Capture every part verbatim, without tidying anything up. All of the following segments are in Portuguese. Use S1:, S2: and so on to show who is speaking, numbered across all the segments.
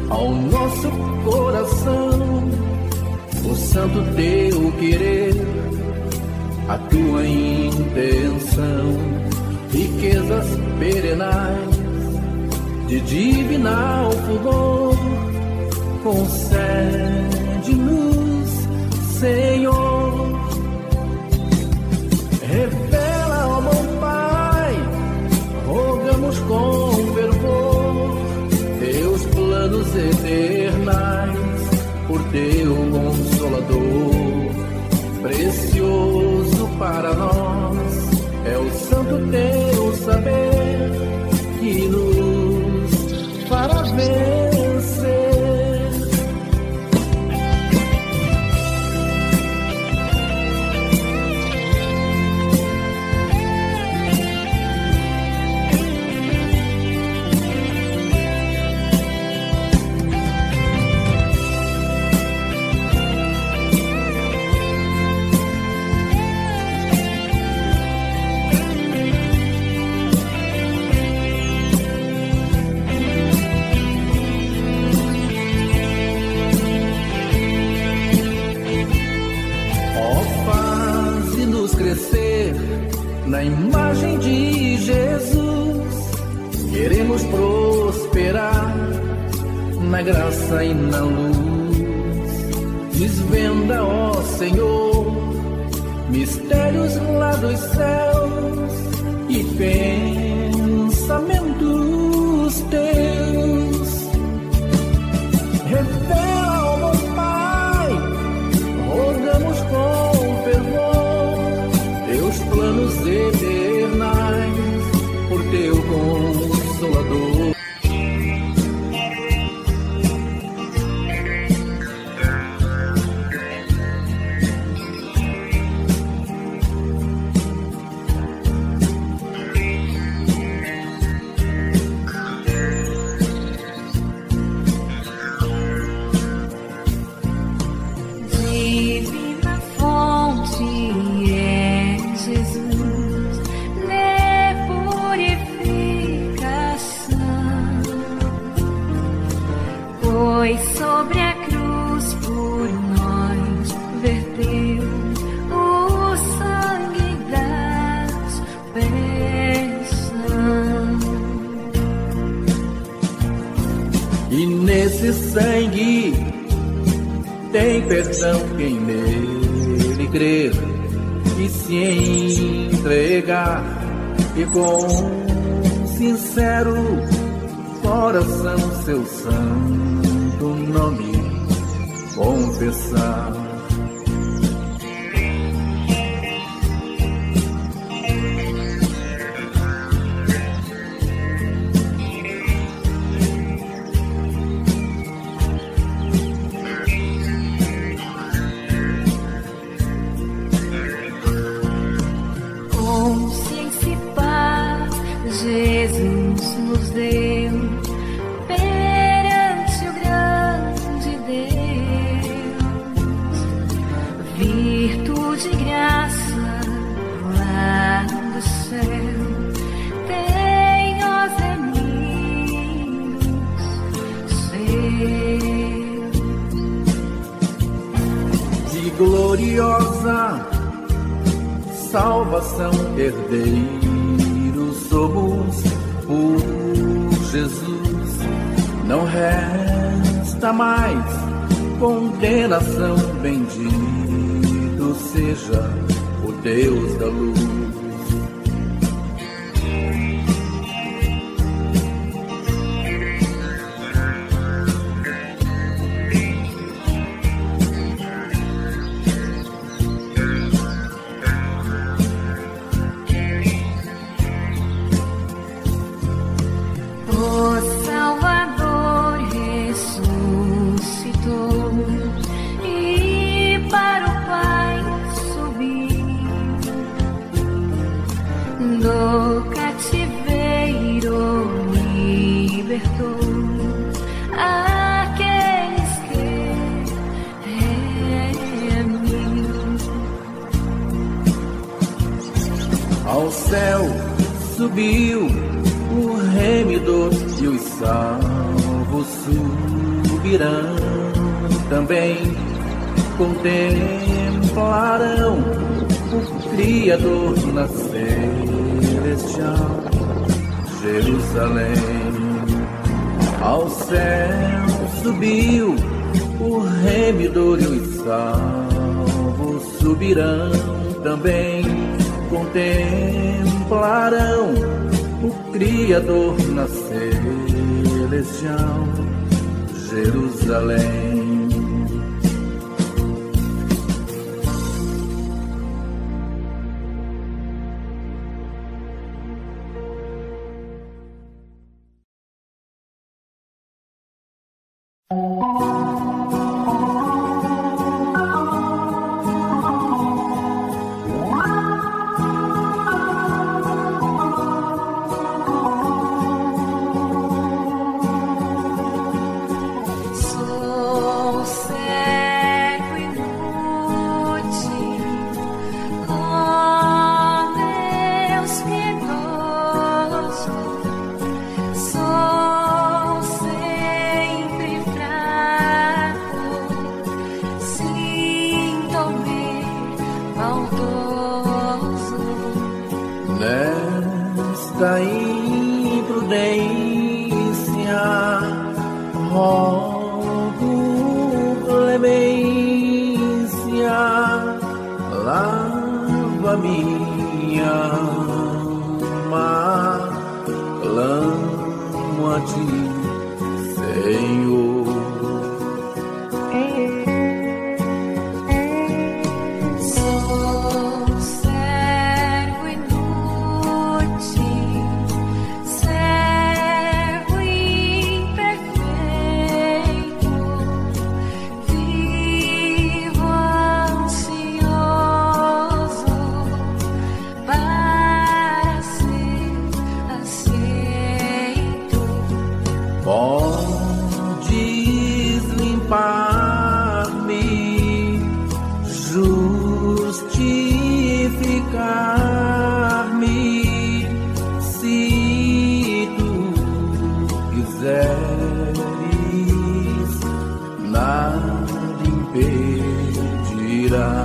S1: ao nosso coração o santo teu querer, a tua intenção, riquezas perenais de divinal fulgor, concede-nos, Senhor. Revela, ó bom Pai, rogamos com fervor, teus planos eternais, por teu Consolador, precioso para nós, é o santo teu saber que nos fará vencer. Na imagem de Jesus, queremos prosperar na graça e na luz. Desvenda, ó Senhor, mistérios lá dos céus e pensamentos teus. Revela, ó bom Pai, rogamos com fervor, teus planos eternais, por teu Consolador.
S2: Sobre a cruz por nós verteu o sangue da aspersão.
S1: E nesse sangue tem perdão quem nele crer e se entregar, e com sincero coração seu santo nome confessar.
S2: Consciência e paz Jesus nos deu perante o grande Deus, virtude e graça lá do céu tem os amigos seus.
S1: De gloriosa salvação herdeiros somos por Jesus, não resta mais condenação, bendito seja o Deus da luz.
S2: Do cativeiro libertou aqueles que remiam.
S1: Ao céu subiu o remidor e os salvos servos subirão também, contemplarão o Criador na celestial Jerusalém. Ao céu subiu o remidor e os salvos subirão também, contemplarão o Criador na celestial Jerusalém. Nesta imprudência rogo clemência, lava minha alma, clamo a ti, Senhor. Podes limpar-me, justificar-me, se tu quiseres, nada impedirá.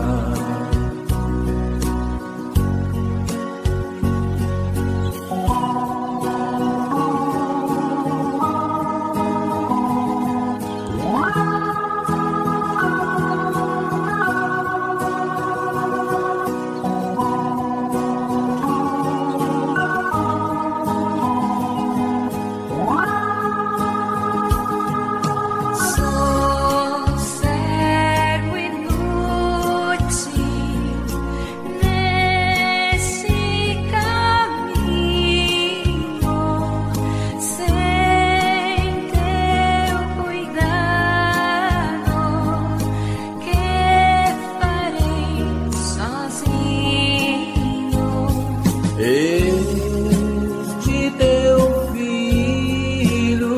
S1: Este teu filho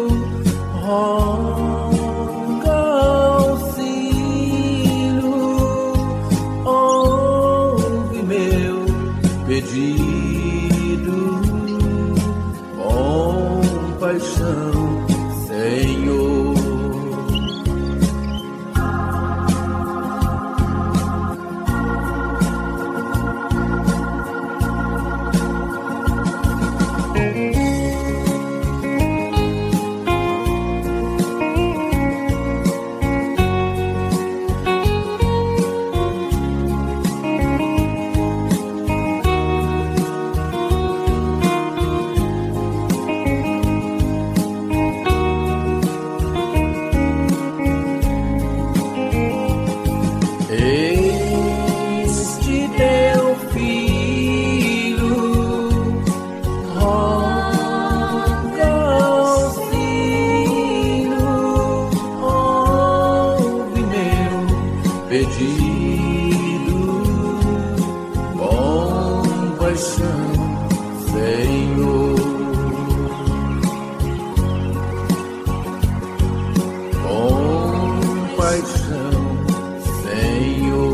S1: roga auxílio, ouve meu pedido, compaixão, Senhor. Este teu filho roga auxílio, ouve meu pedido, compaixão, Senhor. Compaixão, Senhor.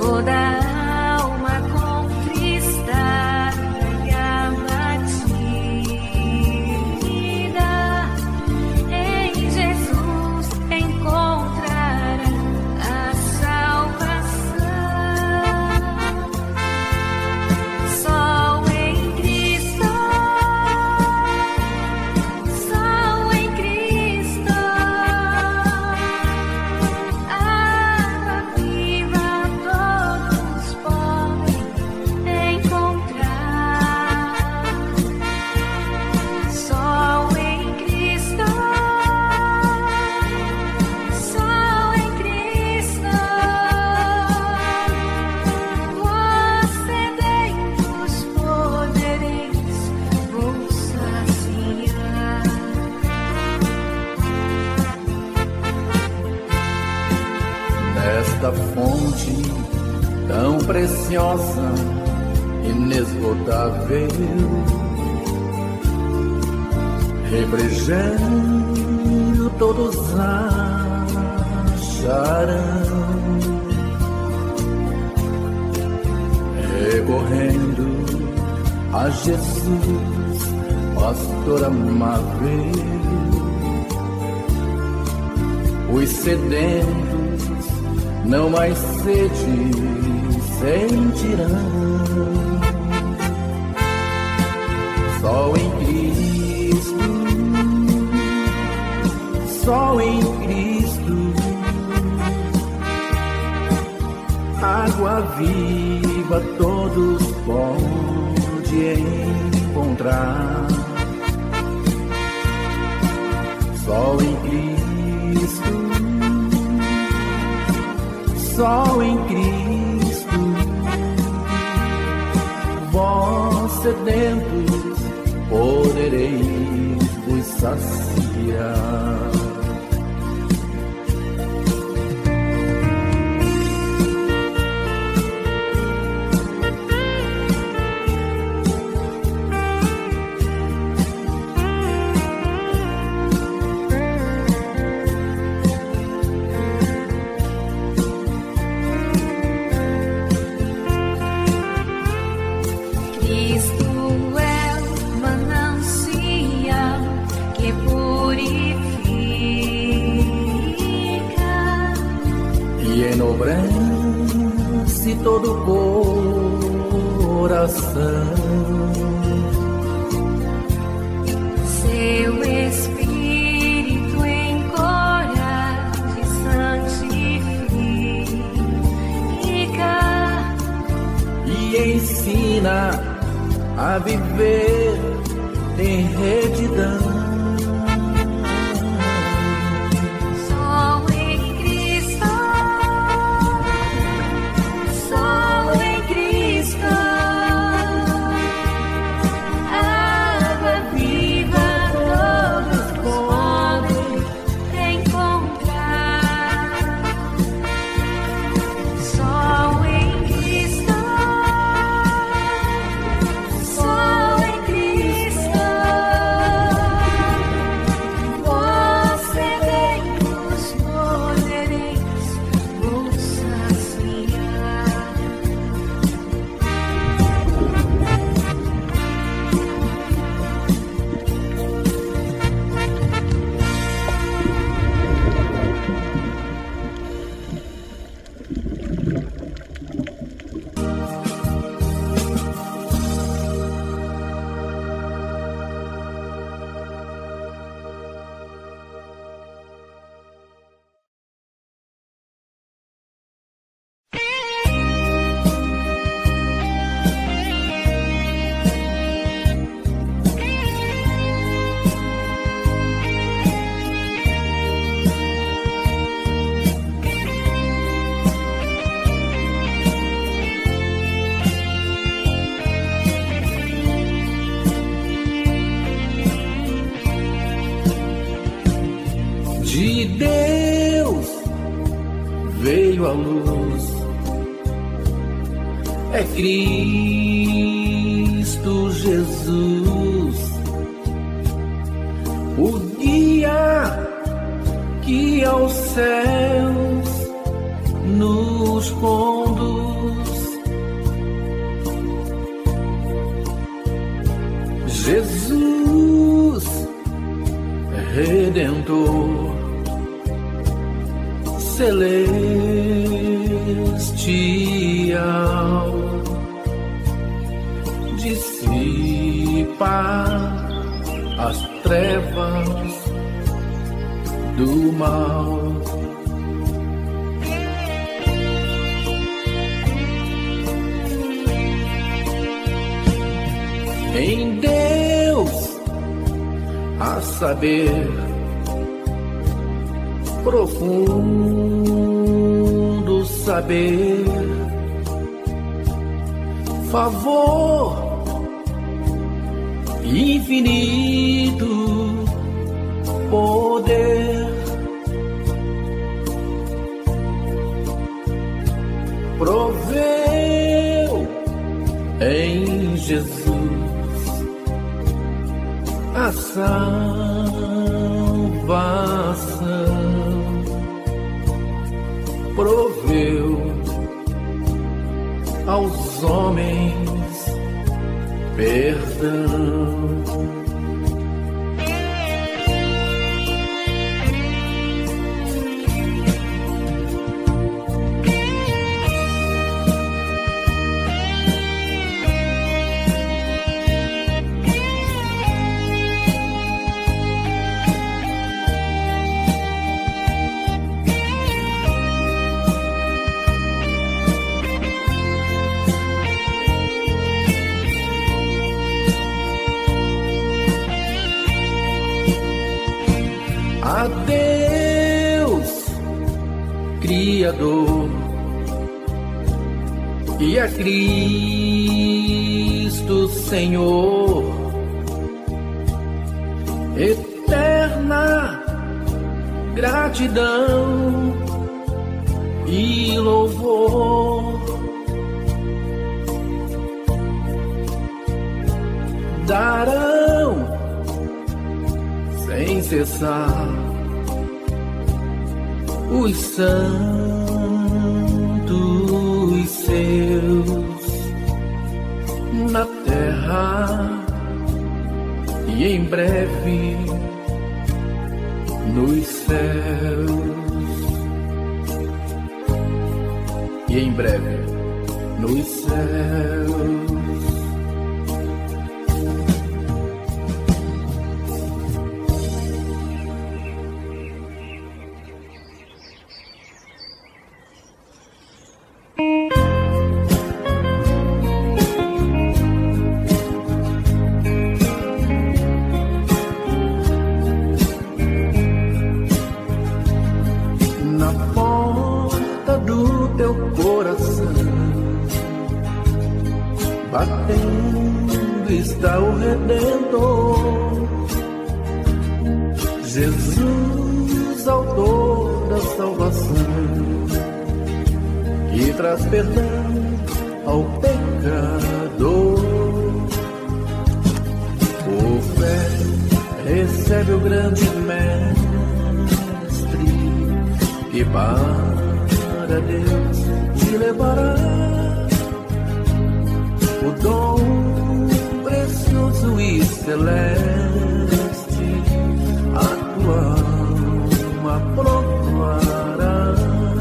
S2: toda alma contristada e abatida, em Jesus encontrará a salvação. Só em Cristo, só em Cristo, água viva todos podem encontrar. Só em Cristo, só em Cristo, vós sedentos podereis vos saciar.
S1: Nesta fonte tão preciosa, inesgotável, refrigério todos acharão, recorrendo a Jesus, pastor amável, os sedentos não mais sede sentirão. Só em Cristo, só em Cristo, água viva todos podem encontrar. Só em Cristo, só em Cristo, vós sedentos podereis vos saciar.
S2: Cristo é o manancial que purifica
S1: E enobrece todo o coração.
S2: seu Espírito encoraja e santifica.
S1: E ensina a viver em retidão.
S2: Só em Cristo, só em Cristo, água viva todos podem encontrar. Só em Cristo, só em Cristo, vós sedentos podereis vos saciar.
S1: De Deus veio a luz, é Cristo Jesus, o guia que aos céus nos conduz. Redentor celestial, dissipa as trevas do mal. Em Deus a saber profundo saber, favor infinito poder, proveu em Jesus a salvação, proveu aos homens perdão. A Deus Criador e a Cristo Senhor, eterna gratidão e louvor darão sem cessar os santos seus na terra e em breve nos céus, e em breve nos céus. Batendo está o Redentor, Jesus, autor da salvação, que traz perdão ao pecador. Por fé recebe o grande mestre, que para Deus te levará o dom precioso e celeste, a tua alma proclamará.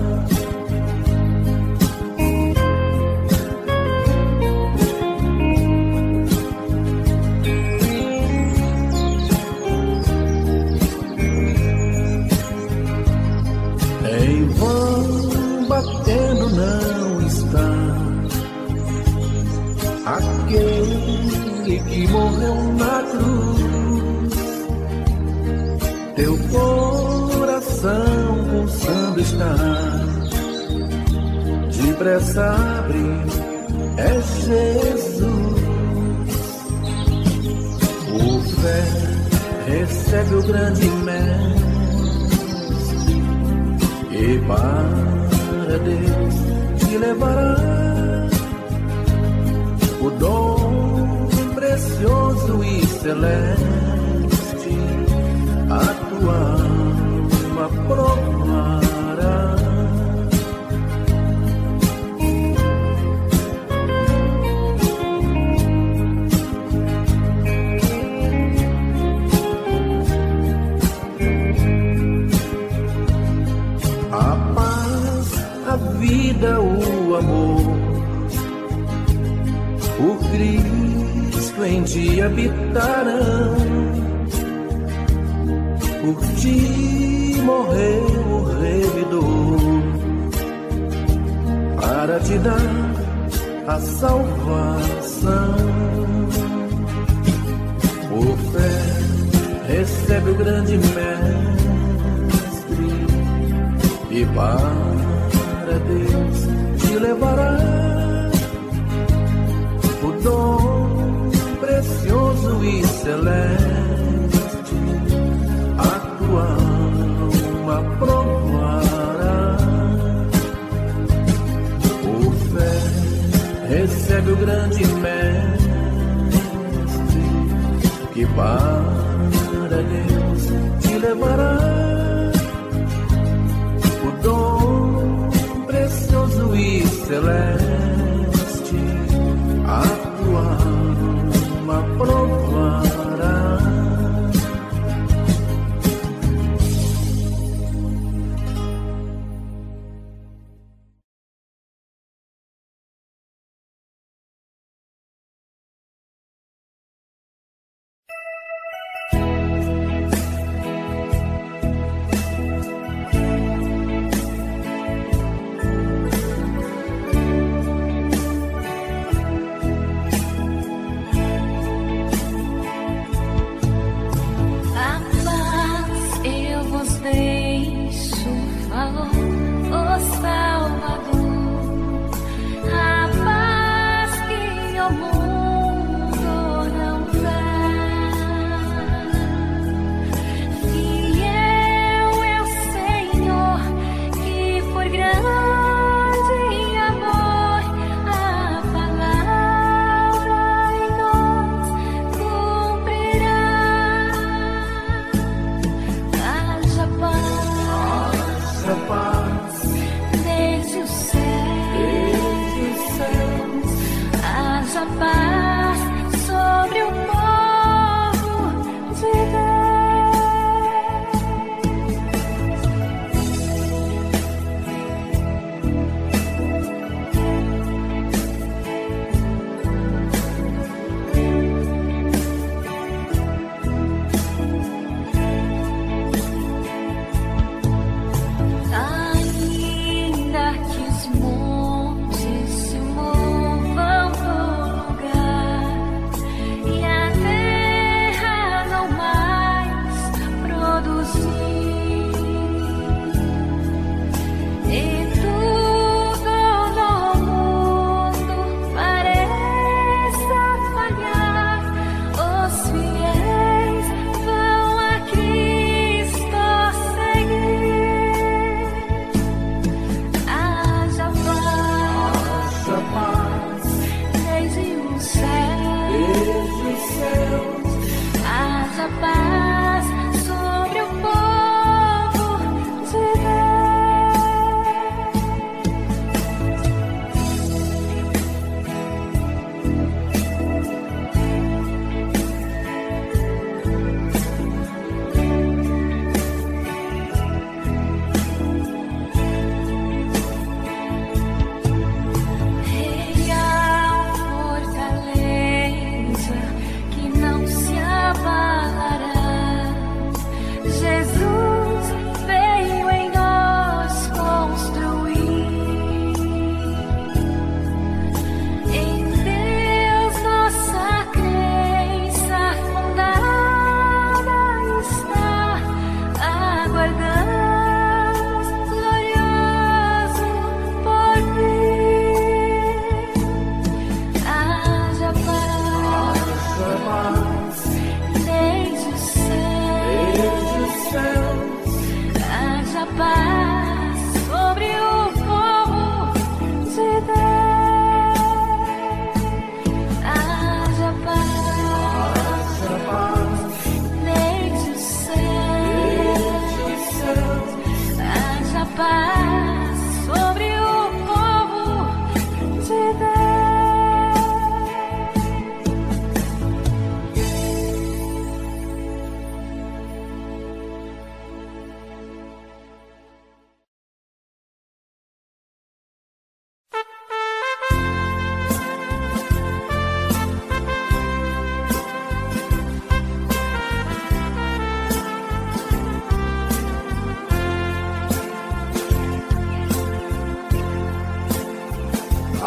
S1: Em vão batendo não está aquele que morreu na cruz. Teu coração pulsando está, depressa abre, é Jesus. Por fé recebe o grande mestre, e para Deus te levará o dom precioso e celeste, a tua alma proclamará. por Cristo em ti habitarão. Por ti morreu o remidor, para te dar a salvação. Por fé recebe o grande mestre, e para Deus te levará o dom precioso e celeste. A tua alma provará. Por fé recebe o grande mestre, que para Deus te levará o dom precioso e celeste. A tua alma provará.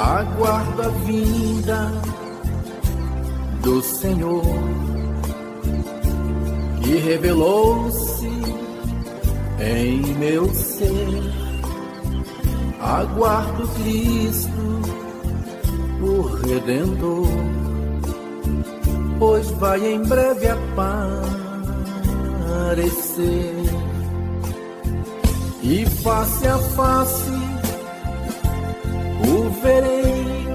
S1: aguardo a vinda do Senhor, que revelou-se em meu ser. Aguardo Cristo, o Redentor, pois vai em breve aparecer. E face a face o verei,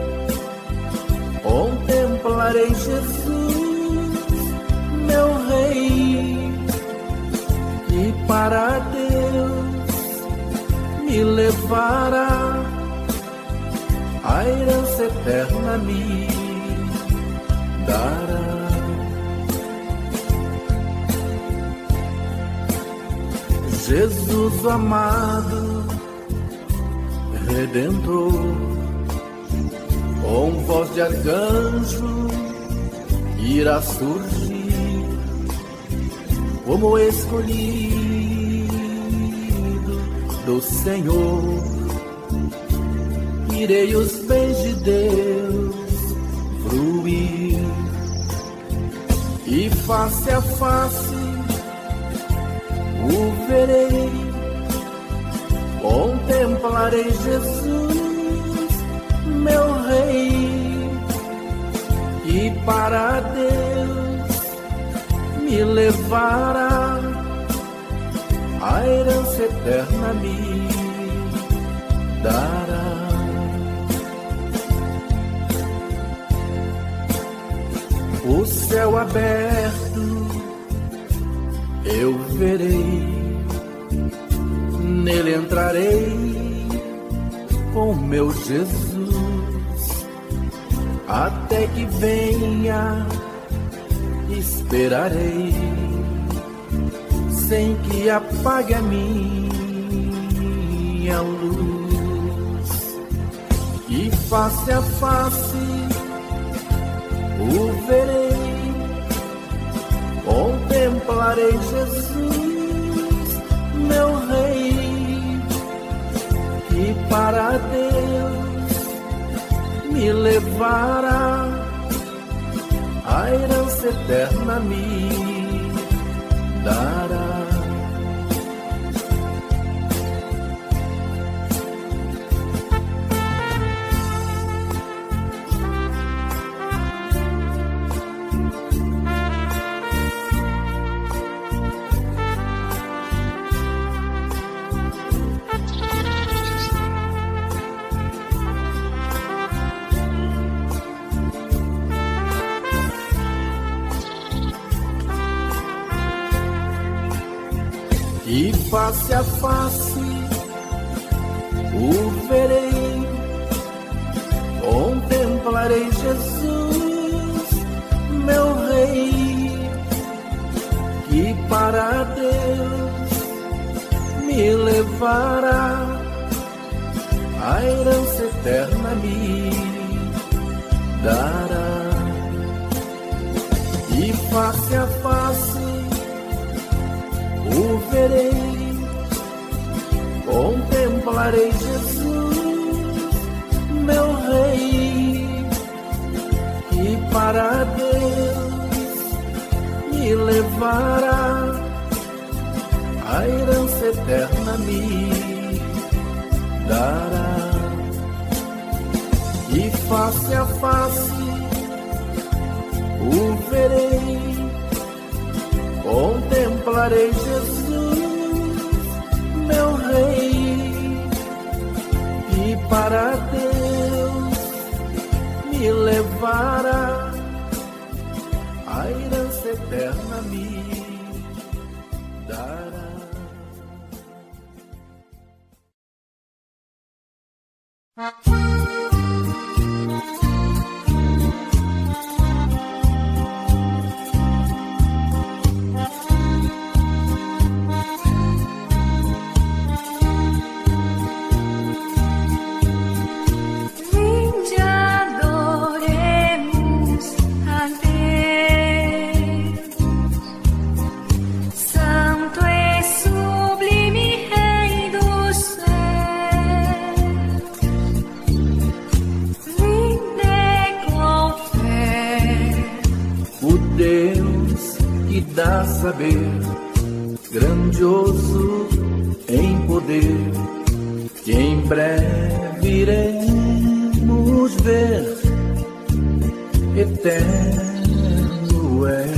S1: contemplarei Jesus, meu Rei, e para Deus me levará, a herança eterna me dará. Jesus amado, Redentor, com voz de arcanjo irá surgir, como escolhido do Senhor. Irei os bens de Deus fruir, e face a face o verei, contemplarei Jesus, meu Rei, e para Deus me levará, a herança eterna me dará. O céu aberto eu verei, nele entrarei com meu Jesus, até que venha esperarei, sem que apague a minha luz. E face a face o verei, contemplarei Jesus, meu Rei, que para Deus me levará, a herança eterna me dará. E face a face o verei, contemplarei Jesus, meu Rei, que para Deus me levará, a herança eterna me dará. E face a face o verei, contemplarei Jesus, meu Rei, e para Deus me levará, a herança eterna me dará. E face a face o verei, contemplarei Jesus, meu Rei, e para Deus me levará, a herança eterna me dará. dá saber, grandioso em poder, que em breve iremos ver, eterno é.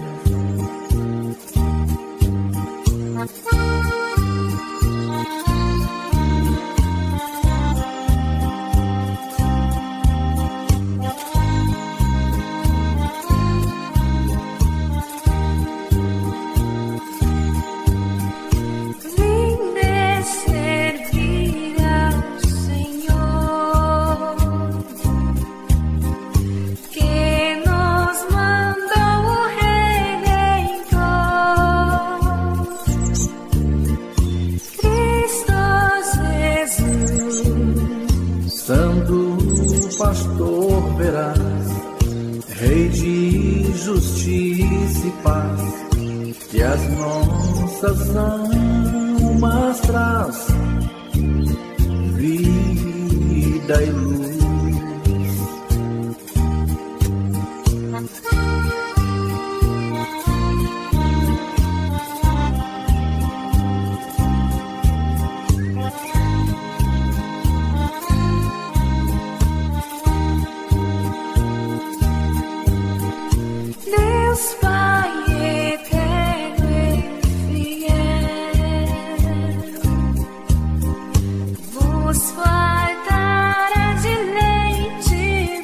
S1: Pastor veraz, Rei de justiça e paz, que as nossas almas traz vida e luz.
S2: Deus Pai eterno e fiel, vos fartará de leite e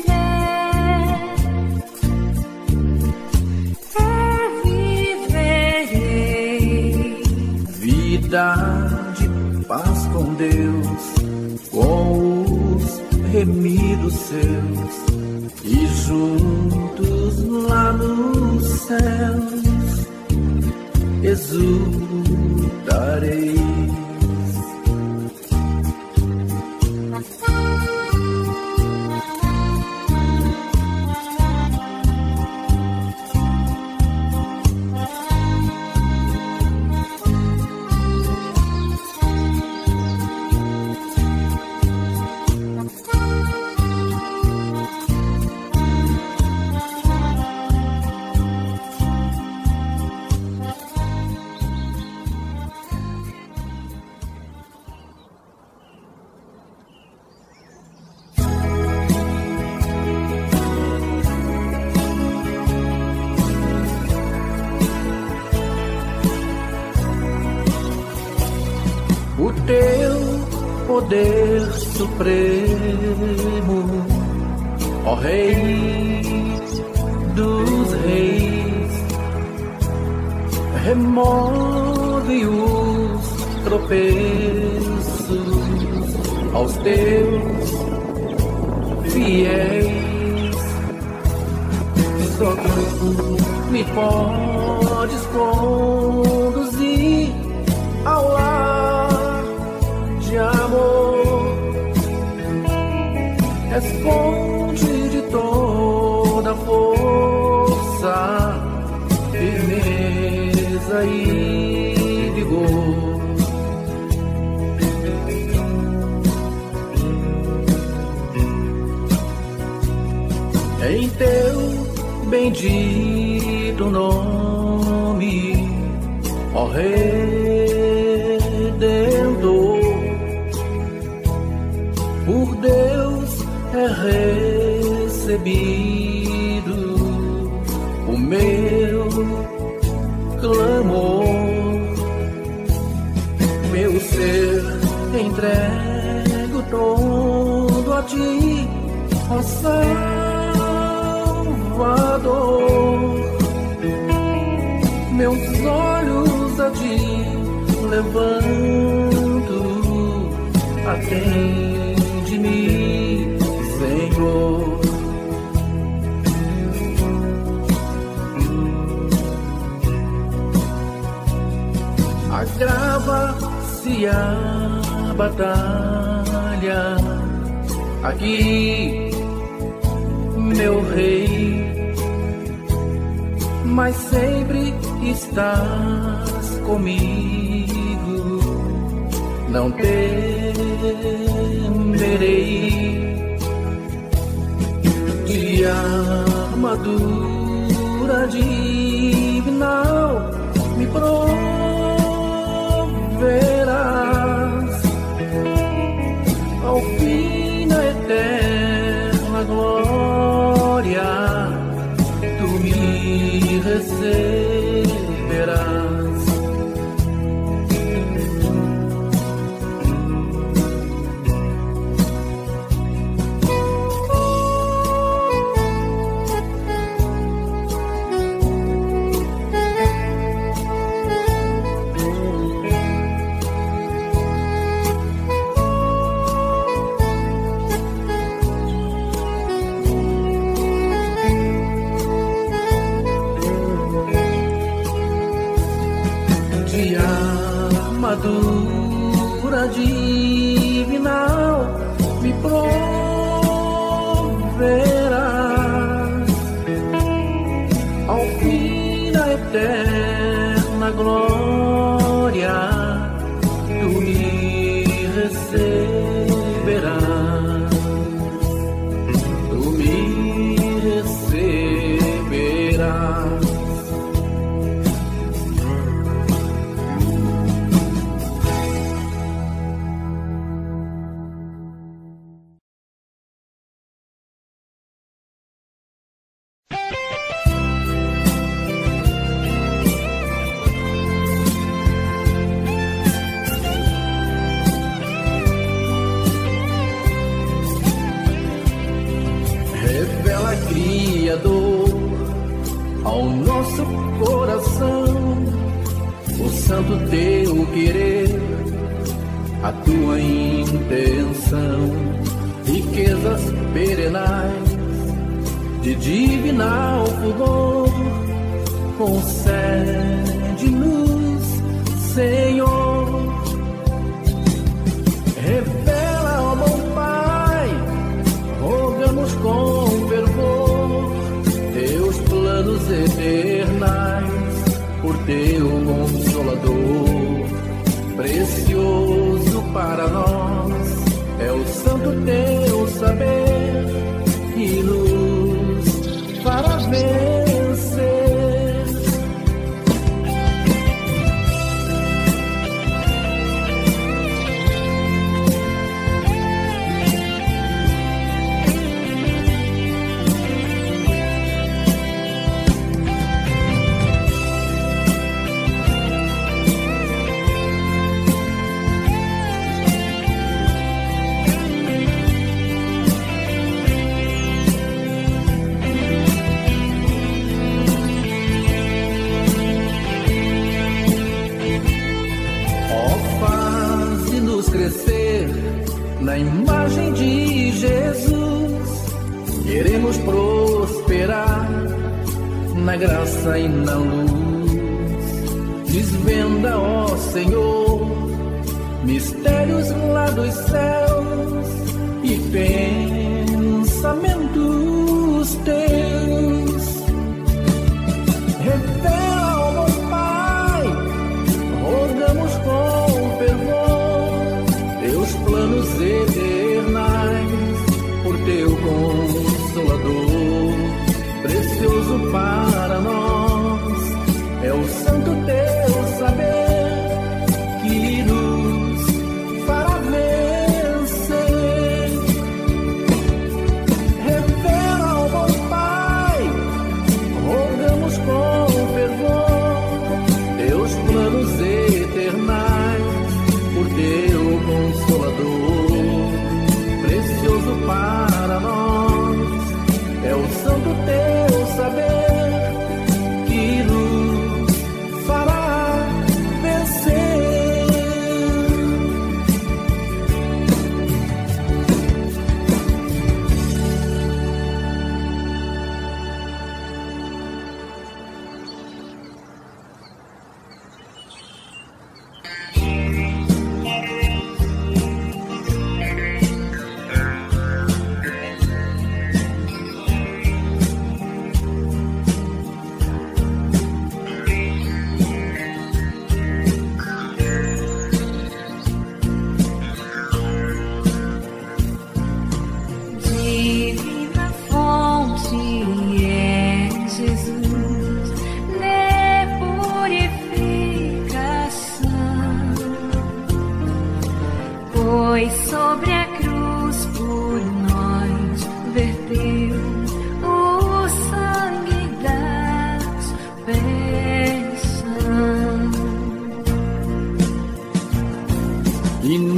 S2: mel, e viverei
S1: Vida de paz com Deus, com os remidos seus, e juntos lá nos céus exultareis. O teu poder supremo, ó Rei dos reis, remove os tropeços aos teus fiéis. Só tu me podes conduzir ao lar de amor, és fonte de toda força, firmeza e vigor. Em teu bendito nome, ó Redentor, por Deus é recebido o meu clamor, meu ser entrego todo a ti, ó Salvador. Meus olhos a ti levanto, atende-me, Senhor. Agrava-se a batalha aqui, meu Rei, mas sempre estás comigo, não temerei. De armadura divinal proverás. Ao fim da eterna glória, tu me receberás. Armadura divinal me proverás. Ao fim da eterna glória, tu me receberás. Tu me receberás. Ao nosso coração, o santo teu querer, a tua intenção, riquezas perenais de divinal fulgor, concede-nos, Senhor. Revela, ó bom Pai, rogamos com fervor, teus planos eternais, por teu Consolador, precioso para nós, é o santo teu saber, que nos fará vencer. Na imagem de Jesus, queremos prosperar na graça e na luz. Desvenda, ó Senhor, mistérios lá dos céus e pensamentos teus. Revela, ó bom Pai, rogamos com fervor, teus planos eternais, por teu Consolador, precioso para nós, é o santo teu saber, que nos fará vencer. Revela, ó bom Pai, rogamos com fervor, teus planos eternais, por teu Consolador, precioso para nós, é o santo teu saber, que nos fará vencer.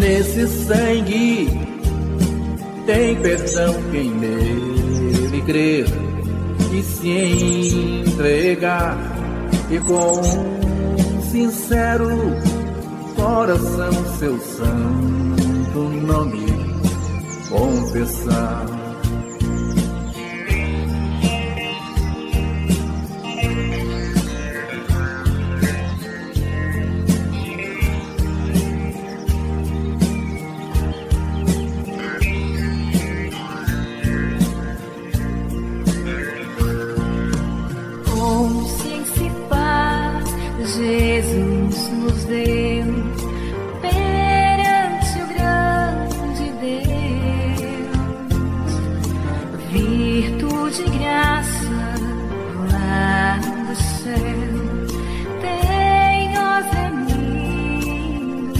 S1: Nesse sangue tem perdão quem nele crer e se entregar, e com um sincero coração seu santo nome confessar.
S2: Jesus nos deu perante o grande Deus virtude e graça lá do céu. Tem os amigos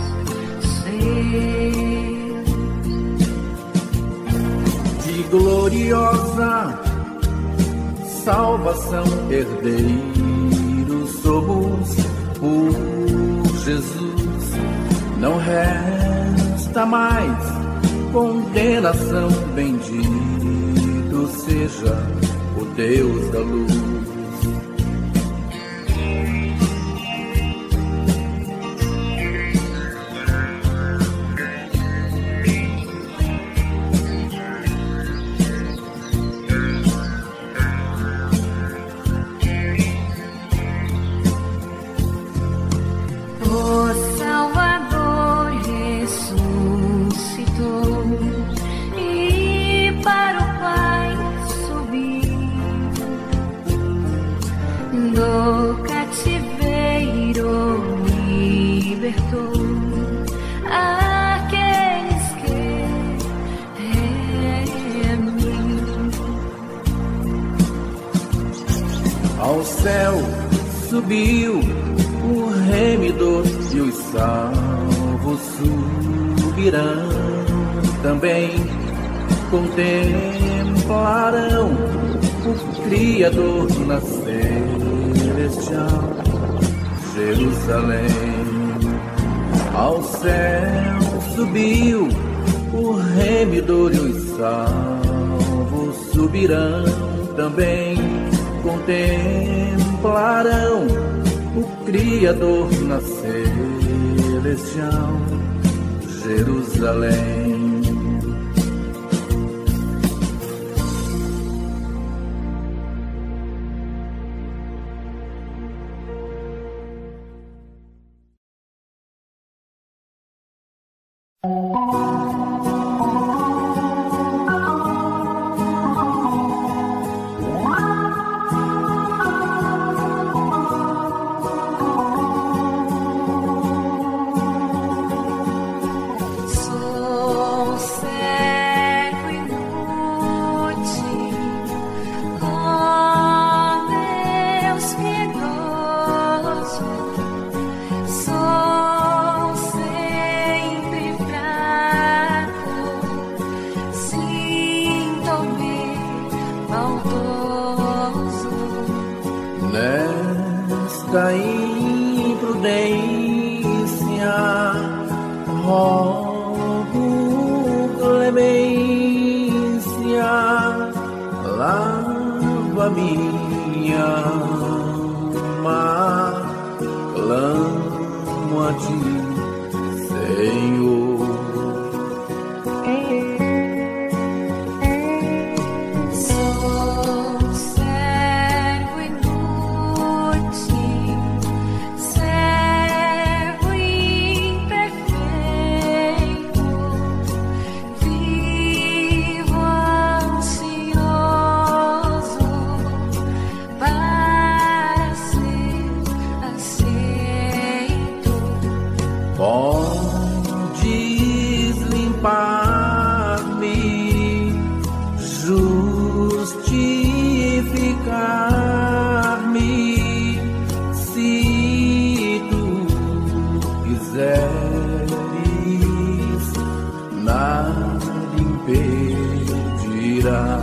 S2: seus
S1: de gloriosa salvação herdei. Somos por Jesus, não resta mais condenação. Bendito seja o Deus da luz.
S2: Aqueles que temem.
S1: Ao céu subiu o remidor e os salvos subirão também. Contemplarão o Criador na celestial Jerusalém. Ao céu subiu o remidor e os salvos subirão também. Contemplarão o Criador na celestial Jerusalém. Nesta imprudência rogo clemência, lava minha alma, clamo a ti, Senhor. Podes limpar-me, justificar-me, se tu quiseres, nada impedirá.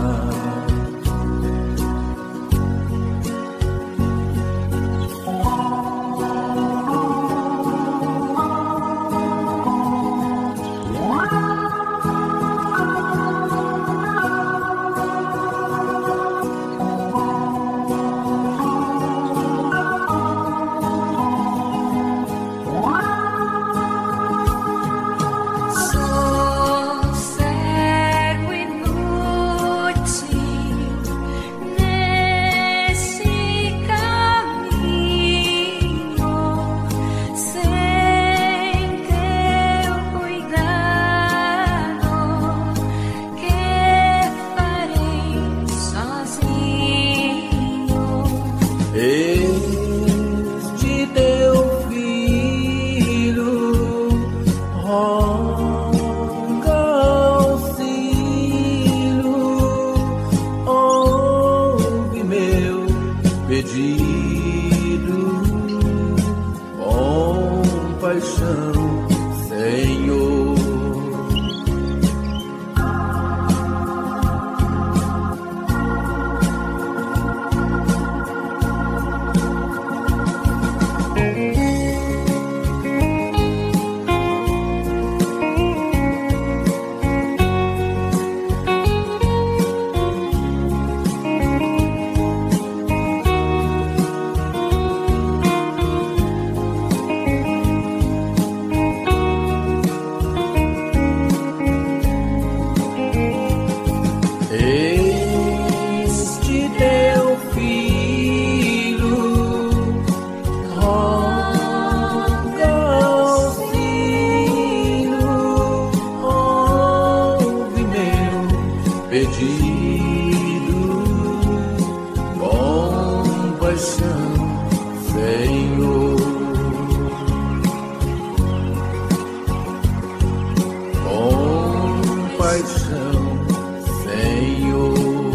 S1: pedido, compaixão, Senhor. Este teu filho roga ao Filho, ouve meu pedido, compaixão, Senhor. Compaixão, Senhor.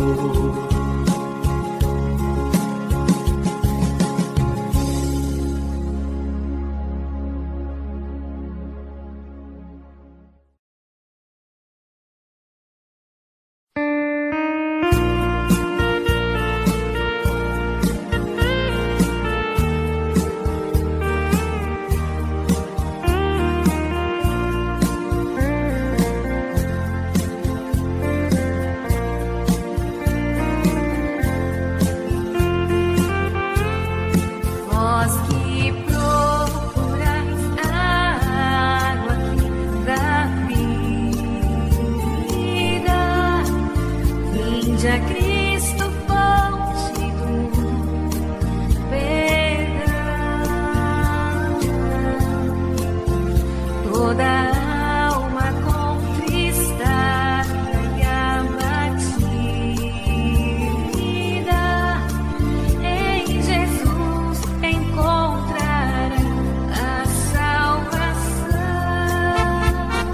S2: Vós que procurais a água que dá vida, vinde a Cristo, fonte do perdão. Toda alma contristada e abatida, em Jesus encontrará a salvação.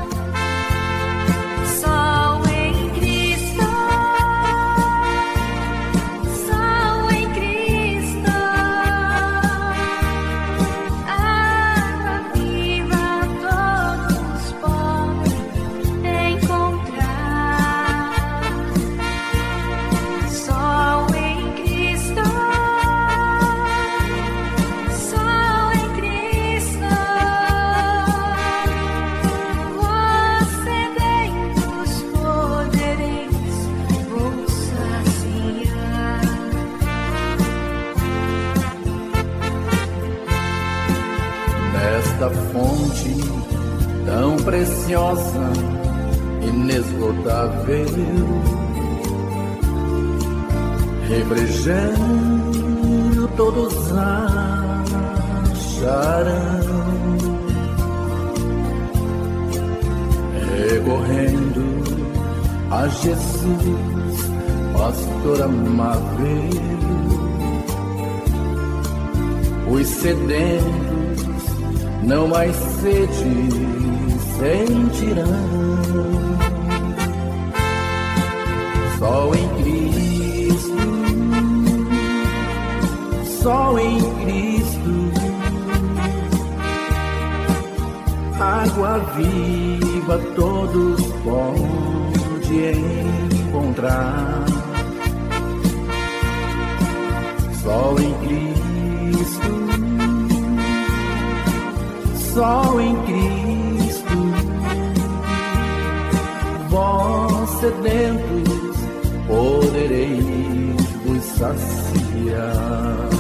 S2: Só em Cristo, só em Cristo, água viva todos podem encontrar. Só em Cristo, só em Cristo, vós sedentos podereis vos saciar.
S1: Nesta fonte tão preciosa, inesgotável, refrigério todos acharão, recorrendo a Jesus, pastor amável. Os sedentos não mais sede sentirão. Só em Cristo, só em Cristo, água viva todos podem encontrar. Só em Cristo, só em Cristo, vós sedentos podereis vos saciar.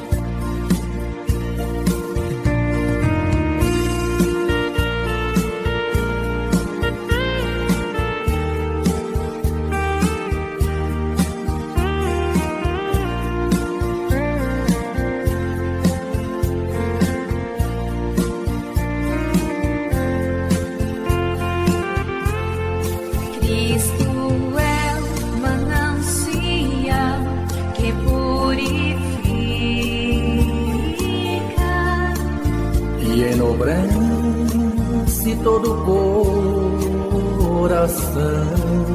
S1: Enobrece todo coração.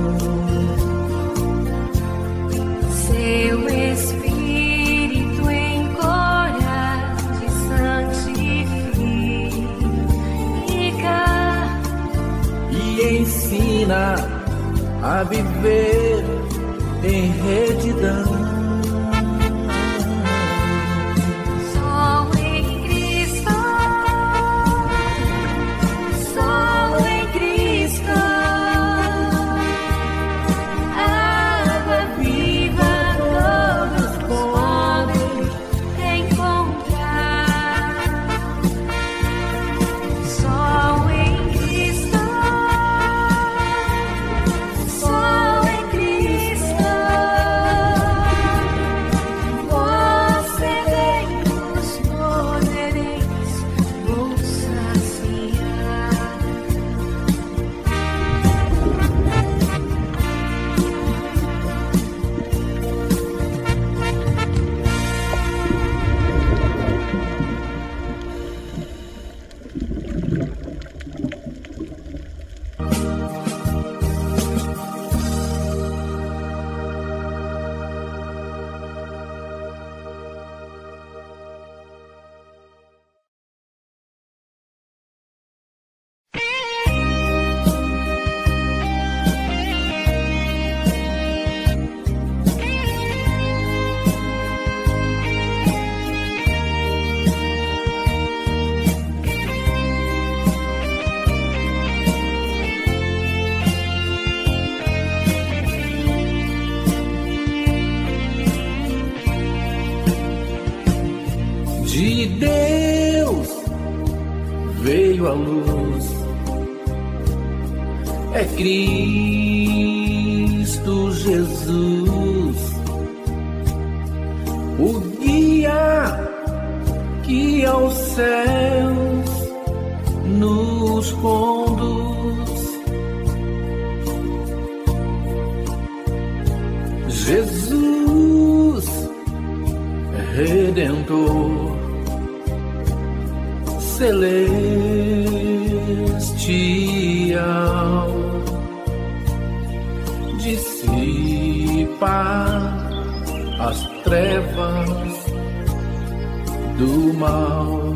S2: Seu Espírito em
S1: a viver em retidão.
S2: Só em Cristo, só em Cristo, água viva todos podem encontrar. Só em Cristo, só em Cristo, você vem os poderes vou saciar.
S1: De Deus veio a luz, é Cristo Jesus, o guia que aos céus nos conduz. Jesus, Redentor celestial, dissipa as trevas do mal.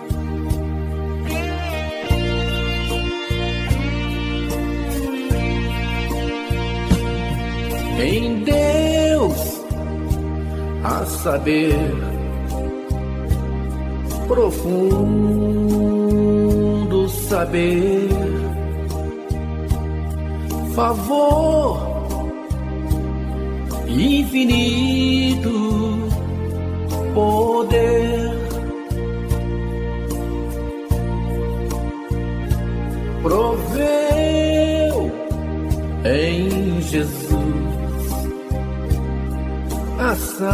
S1: Em Deus, a saber, profundo saber, favor infinito, poder, proveu em Jesus a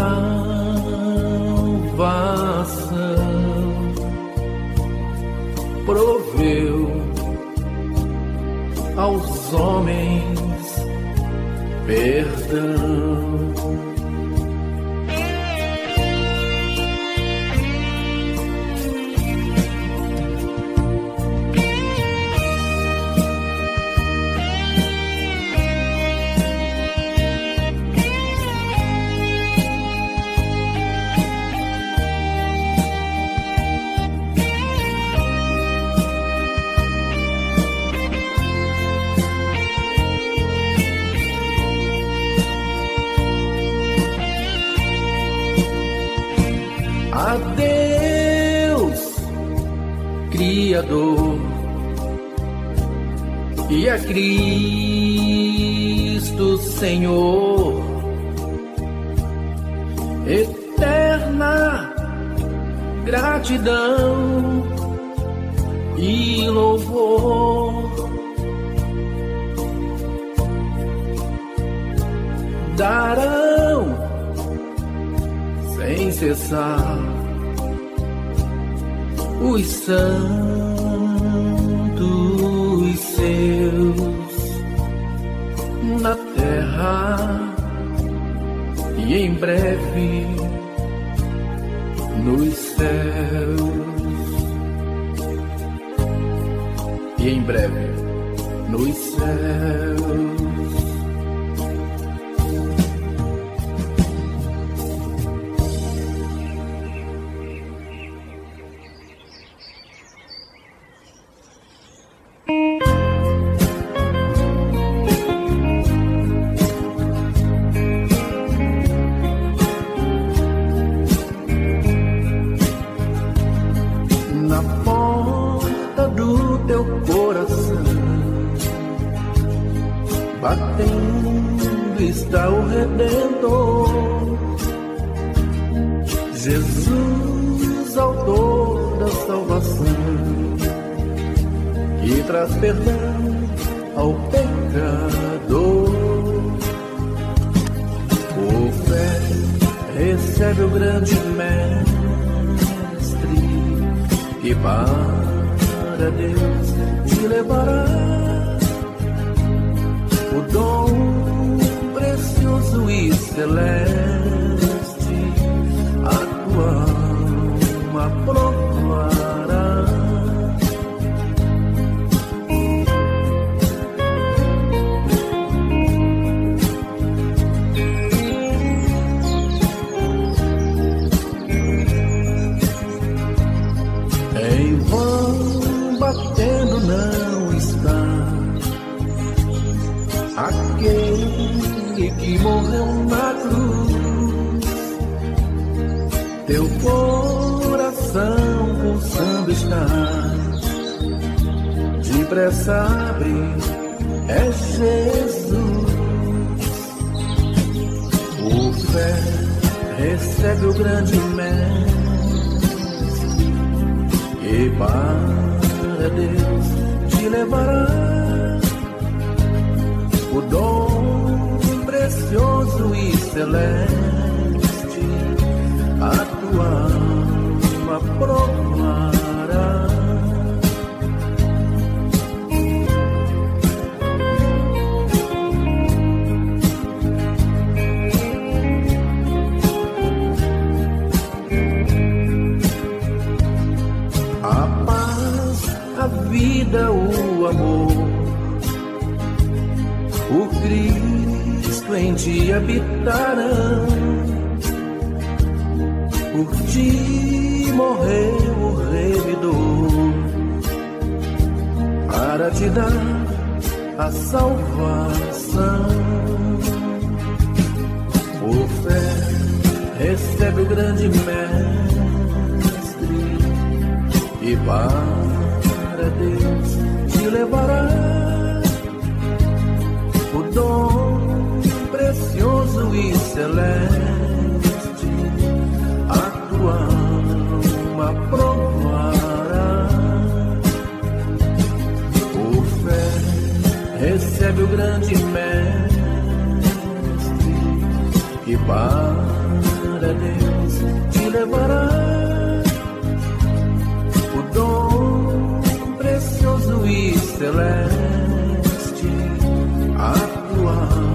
S1: salvação, proveu aos homens perdão. A Deus, Criador, e a Cristo, Senhor, eterna gratidão e louvor darão sem cessar os santos seus na terra e em breve nos céus, e em breve nos céus. Redentor. Jesus, autor da salvação, que traz perdão ao pecador. Por fé, recebe o grande mestre, que para Deus te levará o dom precioso e celeste, a tua alma proclará. Em vão batendo não está aquele que morreu na cruz. Teu coração pulsando está, depressa abre, é Jesus. Por fé recebe o grande mestre, e para Deus te levará o dom precioso e celeste, a tua alma proclará. A paz, a vida, o amor, o Cristo em ti habitarão. Por ti morreu o Remidor, para te dar a salvação. Por fé recebe o grande mestre, e para Deus te levará o dom precioso e celeste, a tua alma proclará. Por fé recebe o grande mestre, que para Deus te levará o dom precioso e celeste, a tua.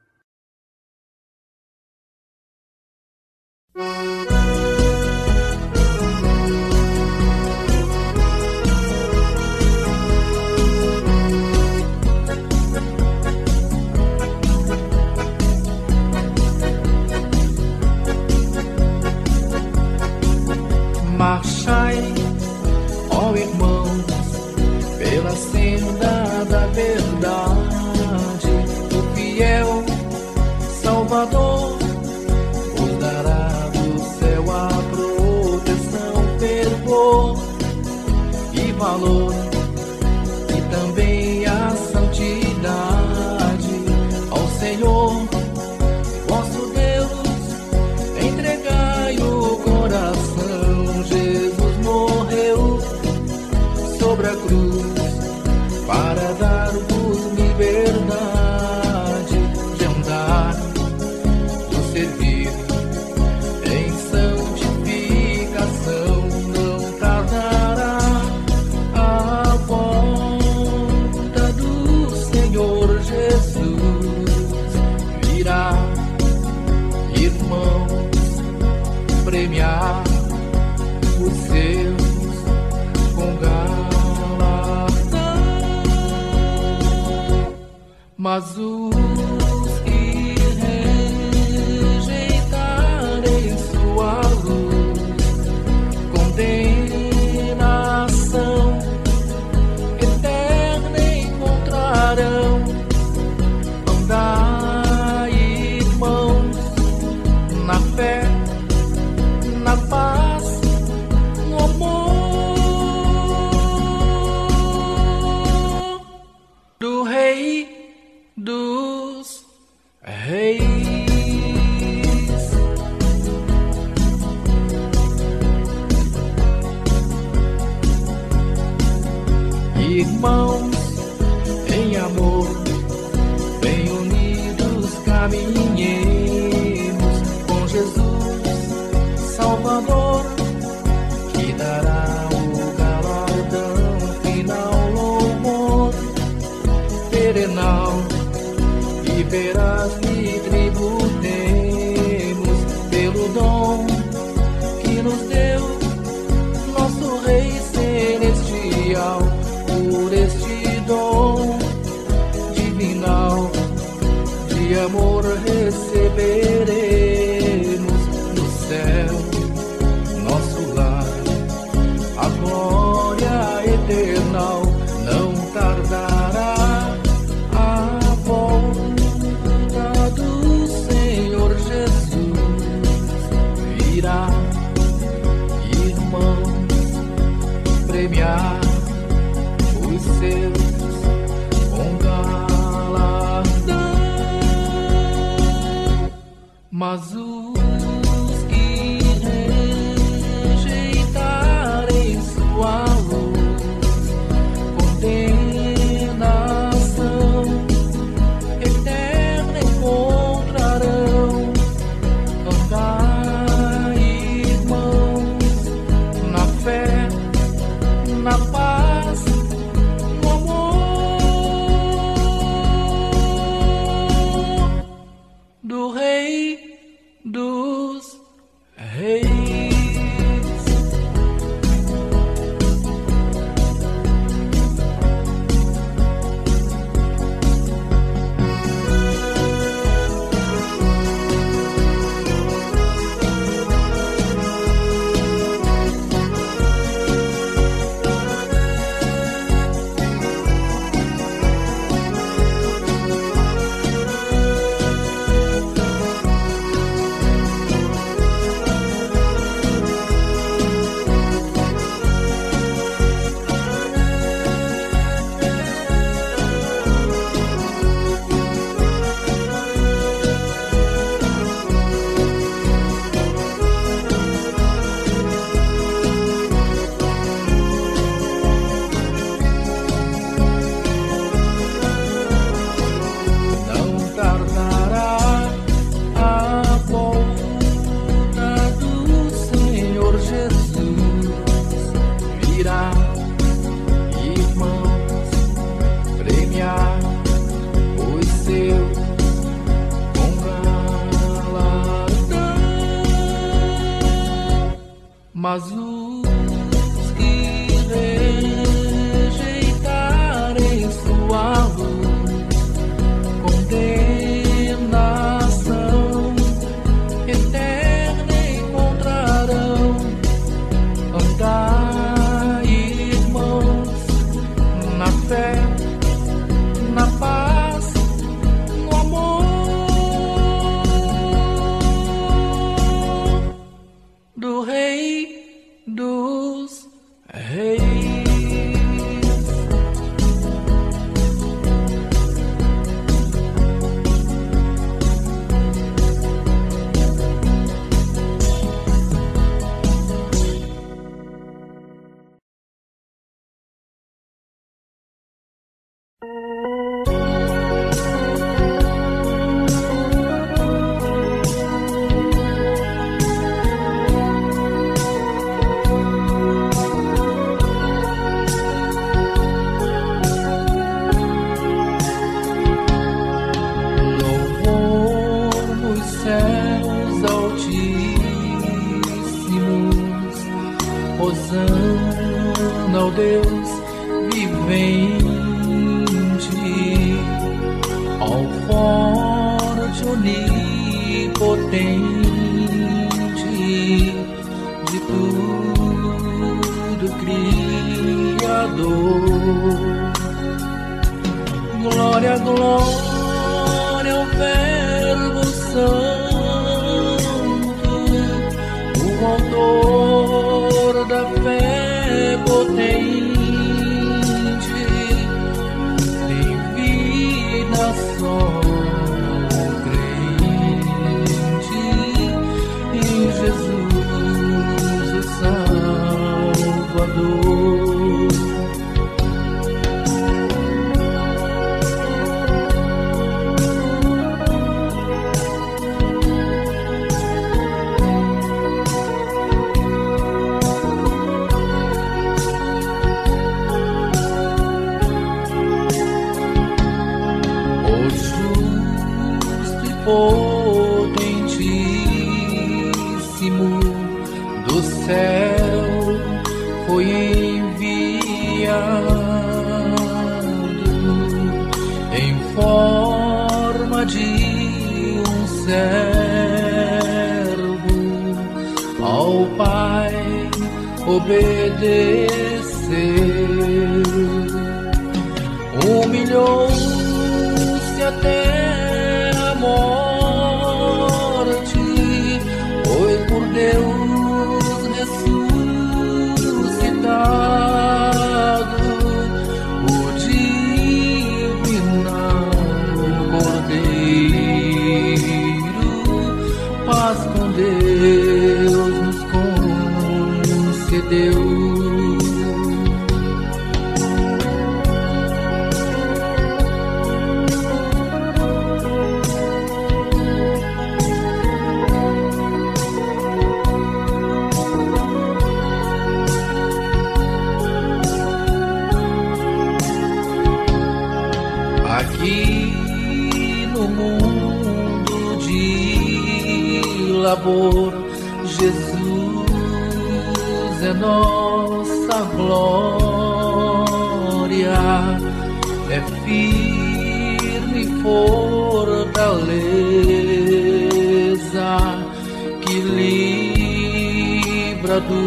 S3: Marchai, ó irmãos, pela senda da verdade. O fiel Salvador vos dará do céu a proteção, fervor e valor, e também a santidade. Ao Senhor vosso Deus entregai o coração. Jesus morreu sobre a cruz para dar-vos liberdade de andar, de servir em santificação. Não tardará a volta do Senhor Jesus. Virá, irmãos, premiar os seus com galardão, mas os que rejeitarem sua luz, condenação eterna encontrarão. Andai, irmãos, na fé, na paz, no amor do Rei dos irmãos, em amor, bem unidos caminhemos com Jesus, Salvador, que dará o galardão final, louvor perenal, e verás lhe tributemos pelo dom que nos deu nosso Rei Celestial. Por este dom divinal de amor receberemos no céu nosso lar, a glória eternal. Não tardará a volta do Senhor Jesus, virá, irmãos, premiar os seus com galardão. Mas os que rejeitarem sua luz, condenação eterna encontrarão. Andai, irmãos, na fé, na paz, no amor do Rei dos Reis. Mas os que rejeitarem sua luz, condenação eterna encontrarão. Andai, irmãos, na fé, na paz, no amor do Rei dos Reis. Hosana ao Deus vivente, ao forte onipotente, de tudo Criador. Glória, glória ao Verbo Santo, o autor da fé potente, tem vida só crente em Jesus o Salvador. obedeceu, humilhou-se até a morte, foi por Deus ressuscitado, o divinal Cordeiro, paz com Deus nos concedeu. Aqui no mundo de labor, Jesus é nossa glória, é firme fortaleza que livra do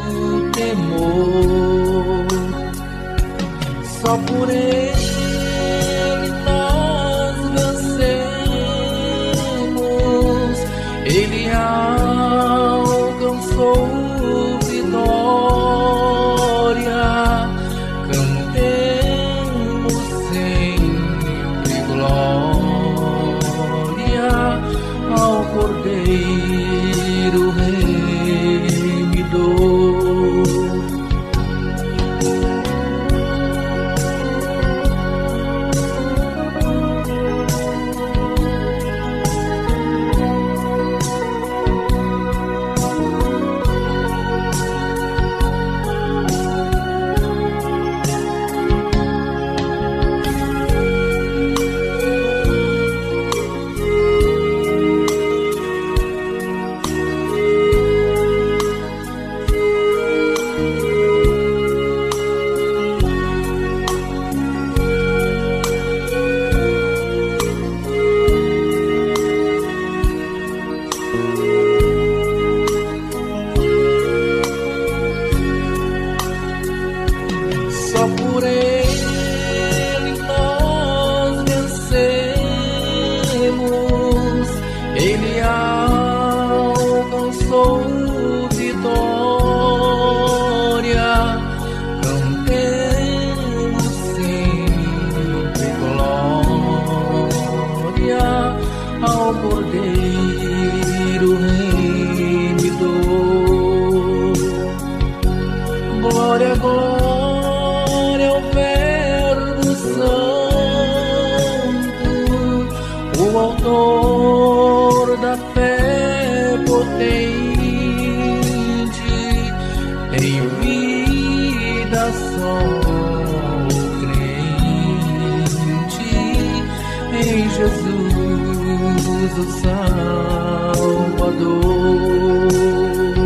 S3: temor. Só por Ele Ele alcançou vitória, cantemos sempre glória ao Cordeiro remidor. Só por Ele nós vencemos, Ele alcançou vitória, cantemos sempre glória ao Cordeiro remidor. Glória, glória ao Verbo Santo, o autor da fé potente, em vida só crente, em Jesus o Salvador.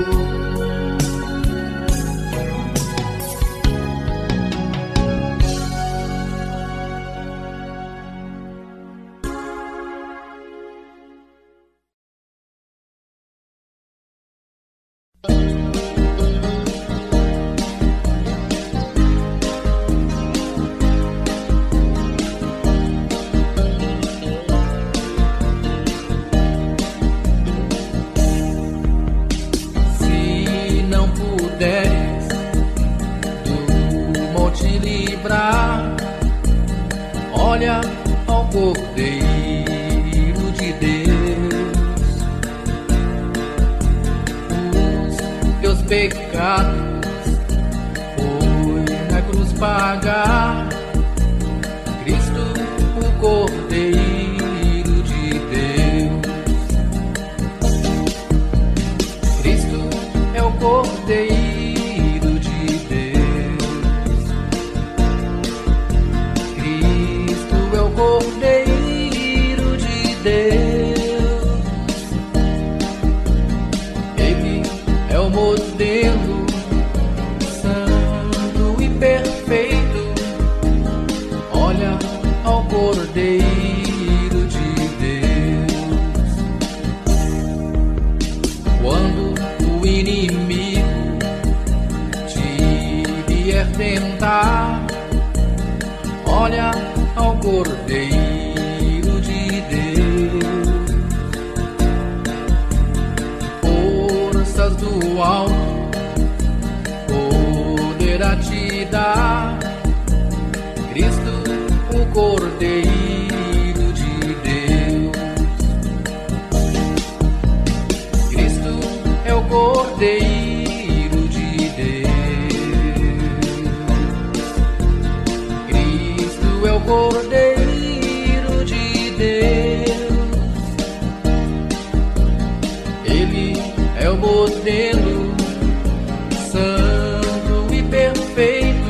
S3: Olha ao Cordeiro de Deus, os teus pecados foi na cruz pagar. Cristo, o Cordeiro de Deus, Cristo é o Cordeiro de Deus, Cristo é o Cordeiro de Deus, Ele é o modelo santo e perfeito. Olha ao Cordeiro de Deus, quando o inimigo sustentar. Olha ao Cordeiro de Deus. Forças do alto poderá te dar. Cristo, o Cordeiro de Deus. Cristo é o Cordeiro de Deus. Cristo é o Cordeiro de Deus. Ele é o modelo santo e perfeito.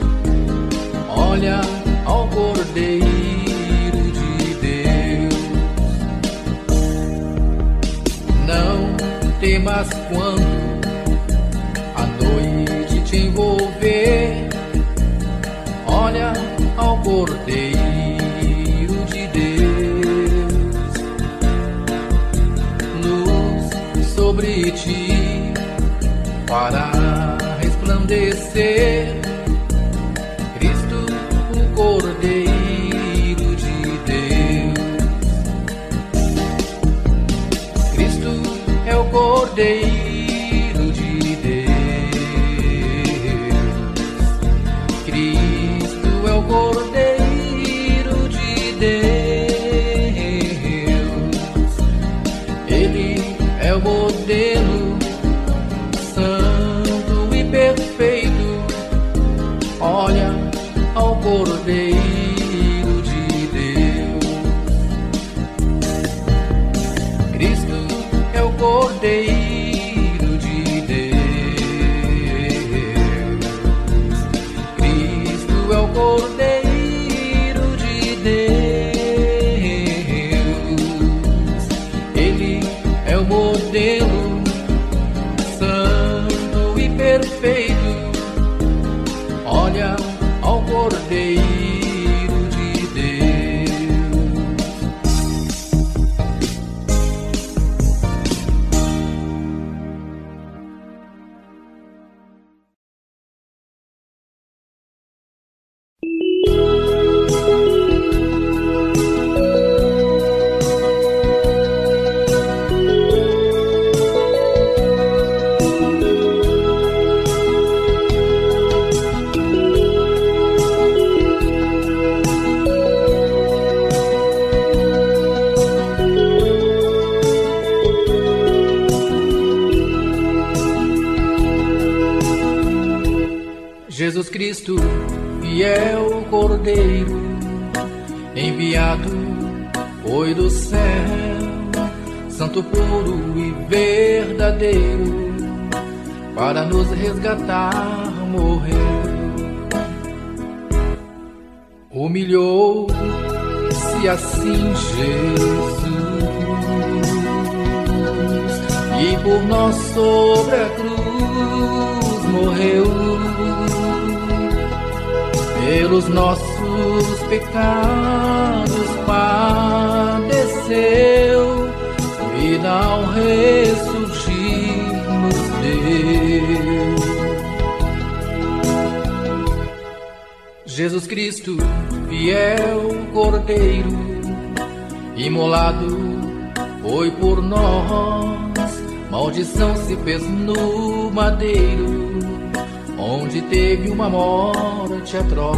S3: Olha ao Cordeiro de Deus. Não temas quando a noite te envolver. Olha ao Cordeiro de Deus. Luz sobre ti para resplandecer. Cristo, o Cordeiro de Deus. Cristo é o Cordeiro de Deus. Cristo é o Cordeiro de Deus. Ele é o modelo santo e perfeito. Olha ao Cordeiro de Deus. Cristo é o Cordeiro de Deus. Cristo é o Cordeiro de Deus. Ele é o modelo santo e perfeito. Olha ao Cordeiro de Deus. Jesus Cristo, fiel Cordeiro, enviado foi do céu, santo, puro e verdadeiro, para nos resgatar, morreu. Humilhou-se assim Jesus, e por nós sobre a cruz morreu. Pelos nossos pecados padeceu, vida ao ressurgir nos deu. Jesus Cristo, fiel Cordeiro, imolado foi por nós, maldição se fez no madeiro, onde teve uma morte atroz.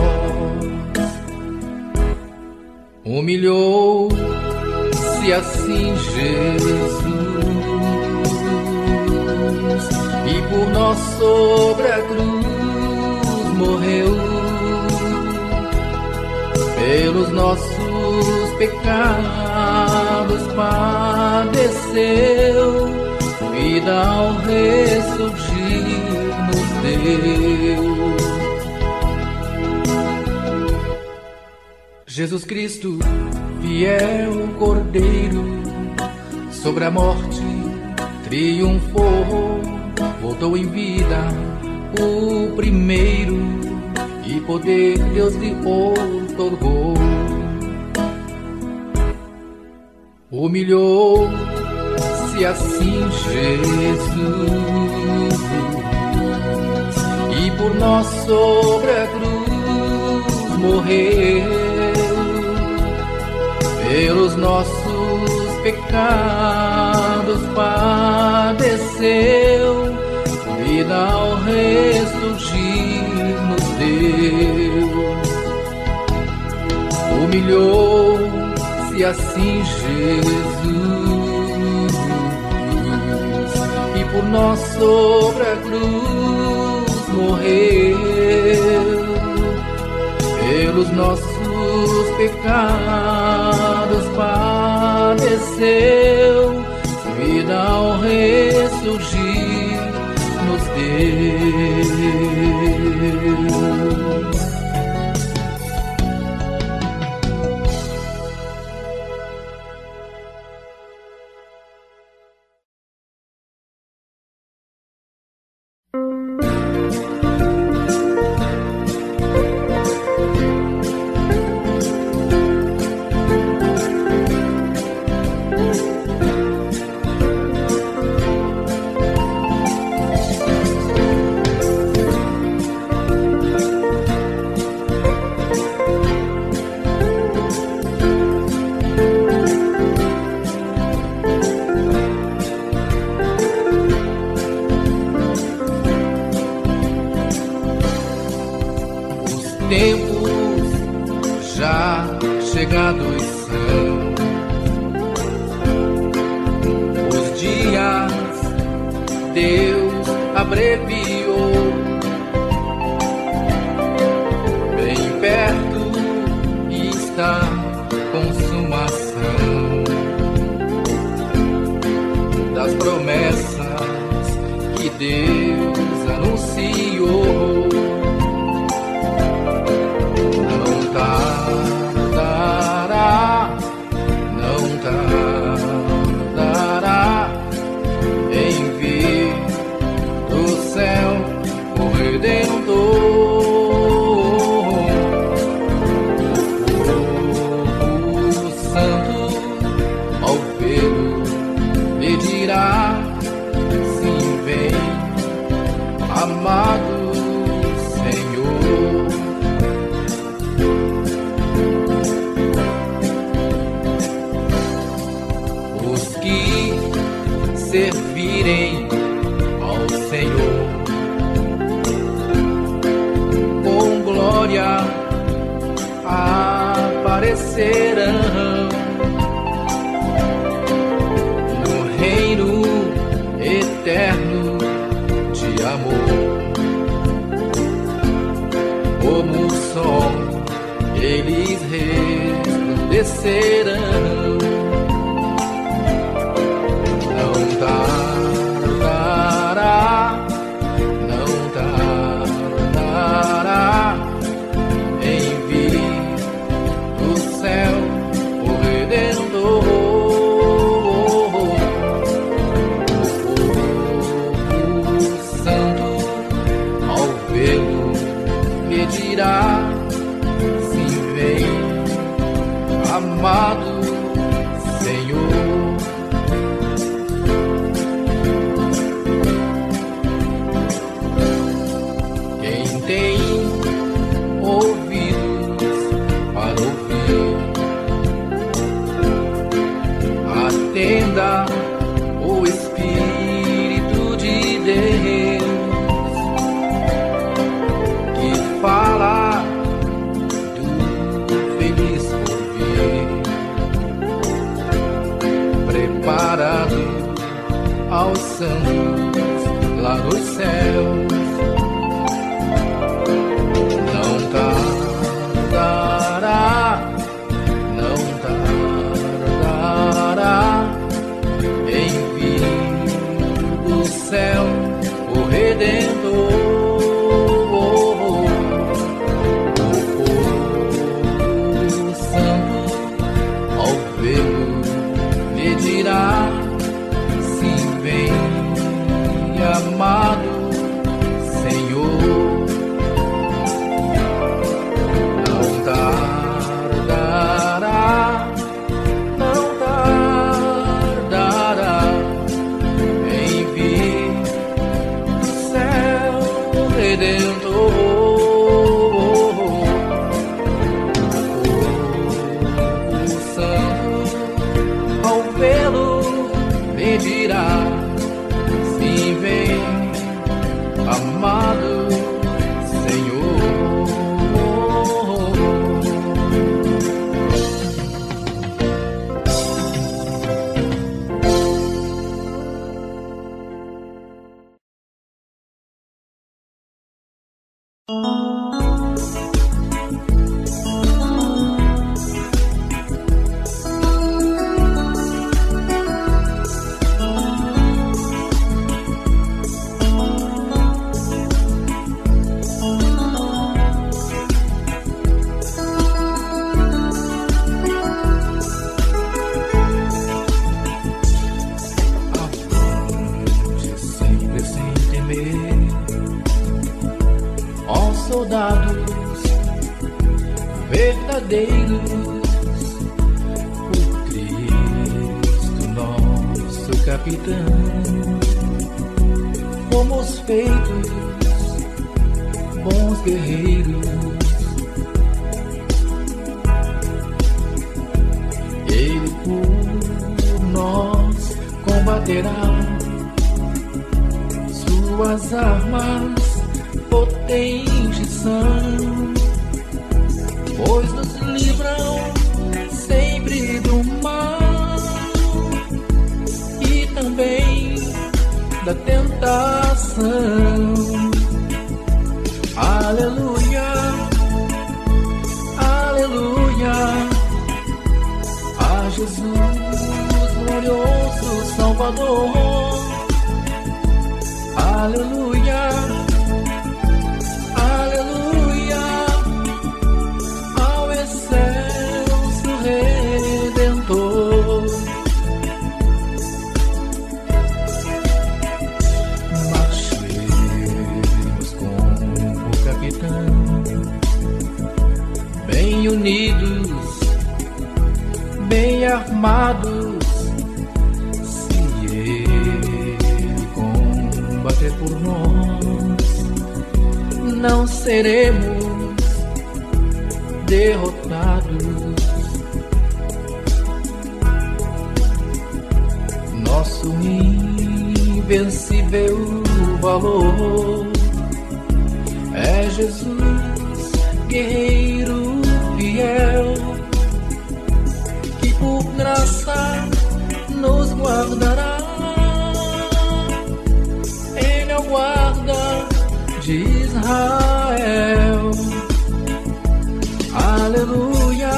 S3: Humilhou-se assim Jesus, e por nós sobre a cruz morreu. Pelos nossos pecados padeceu, vida ao ressurgir nos deu. Jesus Cristo, fiel Cordeiro, sobre a morte triunfou, voltou em vida o primeiro, e poder Deus lhe outorgou. Humilhou-se assim Jesus, e por nós sobre a cruz morreu, pelos nossos pecados padeceu, vida ao ressurgir nos deu. Humilhou-se assim Jesus, e por nós sobre a cruz morreu, pelos nossos pecados padeceu, vida ao ressurgir nos deu.
S2: Tempos já chegados são, os dias Deus abreviou, bem perto está consumação das promessas que Deus anunciou. Tardará, não tardará em vir do céu o Redentor. O Santo ao vê-lo lhe dirá: sim, vem, amado Senhor. Servirem ao Senhor com glória aparecerão no reino eterno de amor. Como o sol eles resplandecerão. Tardará, não tardará em vir do céu o Redentor. O Santo ao vê-lo lhe dirá: sim, vem, amado Senhor. Tem ouvidos para ouvir, atenda o Espírito de Deus que fala do feliz porvir, preparado aos santos lá nos céus. Tardará, não tardará em vir do céu o Redentor. O Santo ao vê-lo lhe dirá: sim, vem, amado vem, amado Senhor. Soldados verdadeiros, por Cristo nosso capitão, fomos feitos bons guerreiros. Ele por nós combaterá, suas armas potentes são, pois nos livram sempre do mal e também da tentação. Aleluia, aleluia, a Jesus glorioso Salvador. Aleluia, aleluia, ao excelso Redentor. Marchemos com o capitão, bem unidos, bem armados. Se ele combater por nós, não seremos derrotados. Nosso invencível valor é Jesus, guerreiro fiel, que por graça nos guardará. Ele é o guarda de Israel. Aleluia,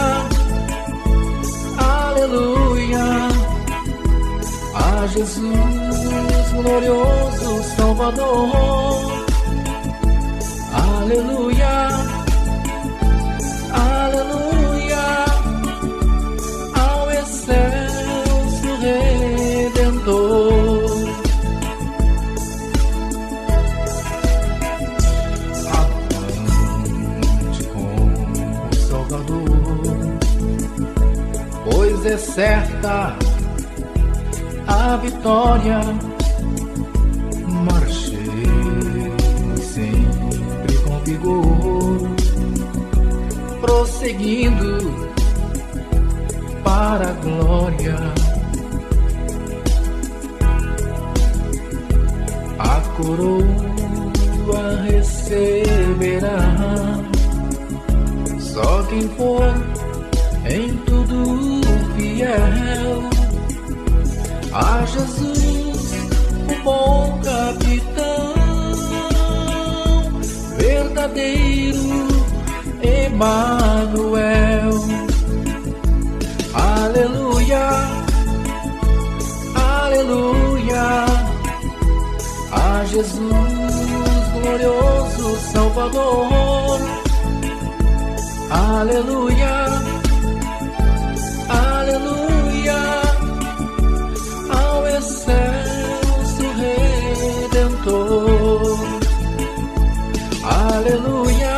S2: aleluia, a Jesus glorioso Salvador. Aleluia, aleluia, ao excelso Redentor. Pois é certa a vitória. Marchemos sempre com vigor, prosseguindo para a glória. A coroa receberá só quem for em tudo fiel a Jesus, o bom capitão, verdadeiro Emanuel. Aleluia, aleluia, a Jesus glorioso Salvador. Aleluia, aleluia, ao excelso Redentor. Aleluia,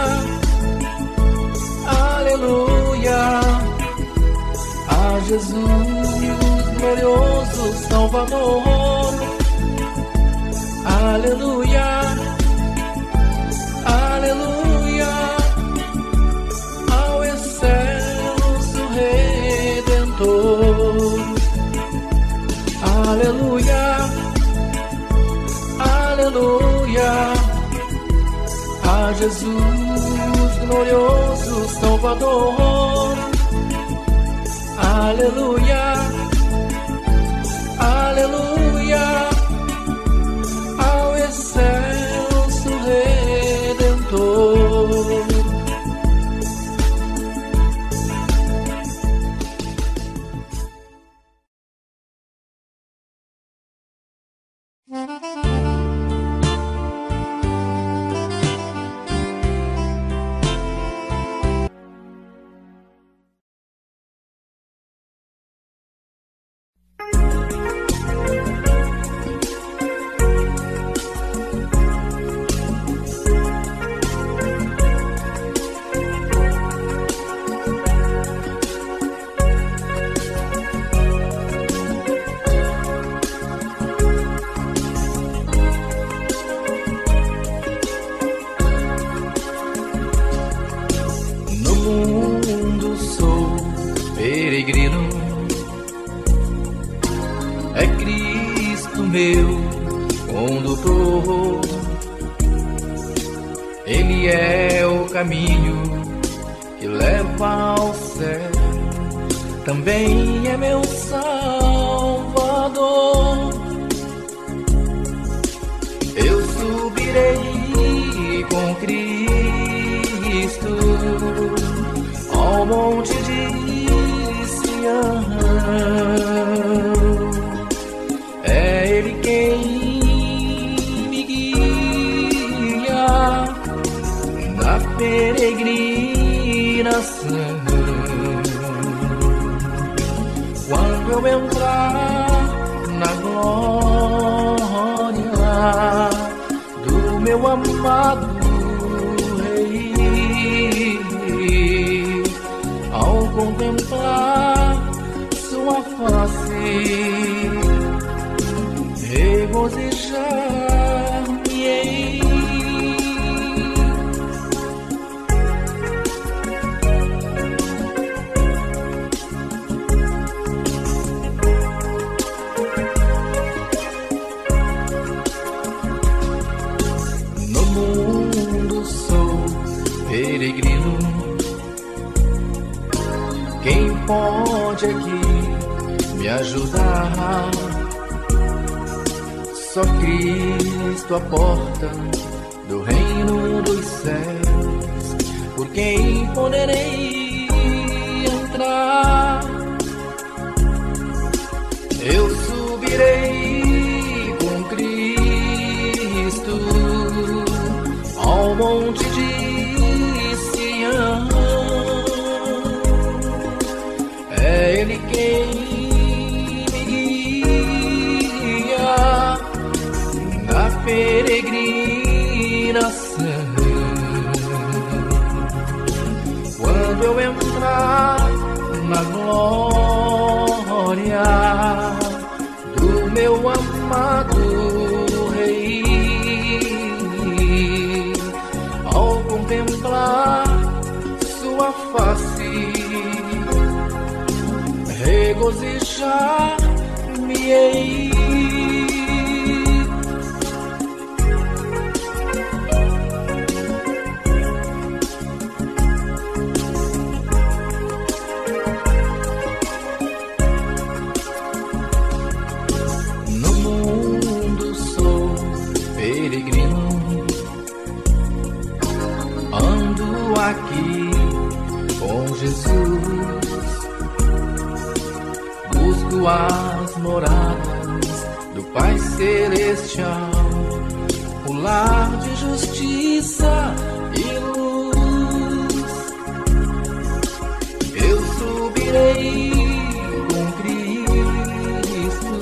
S2: aleluia, a Jesus glorioso Salvador. Aleluia, aleluia, ao excelso Redentor. Aleluia, aleluia, Jesus, glorioso Salvador. Aleluia, aleluia, ao excelso Redentor. Só Cristo a porta do reino dos céus, por quem poderei entrar? Eu subirei com Cristo ao monte de Sião. É Ele quem peregrinação. Quando eu entrar na glória do meu amado Rei, ao contemplar sua face, regozijar-me-ei. Aqui com Jesus, busco as moradas do Pai Celestial, o lar de justiça e luz. Eu subirei com Cristo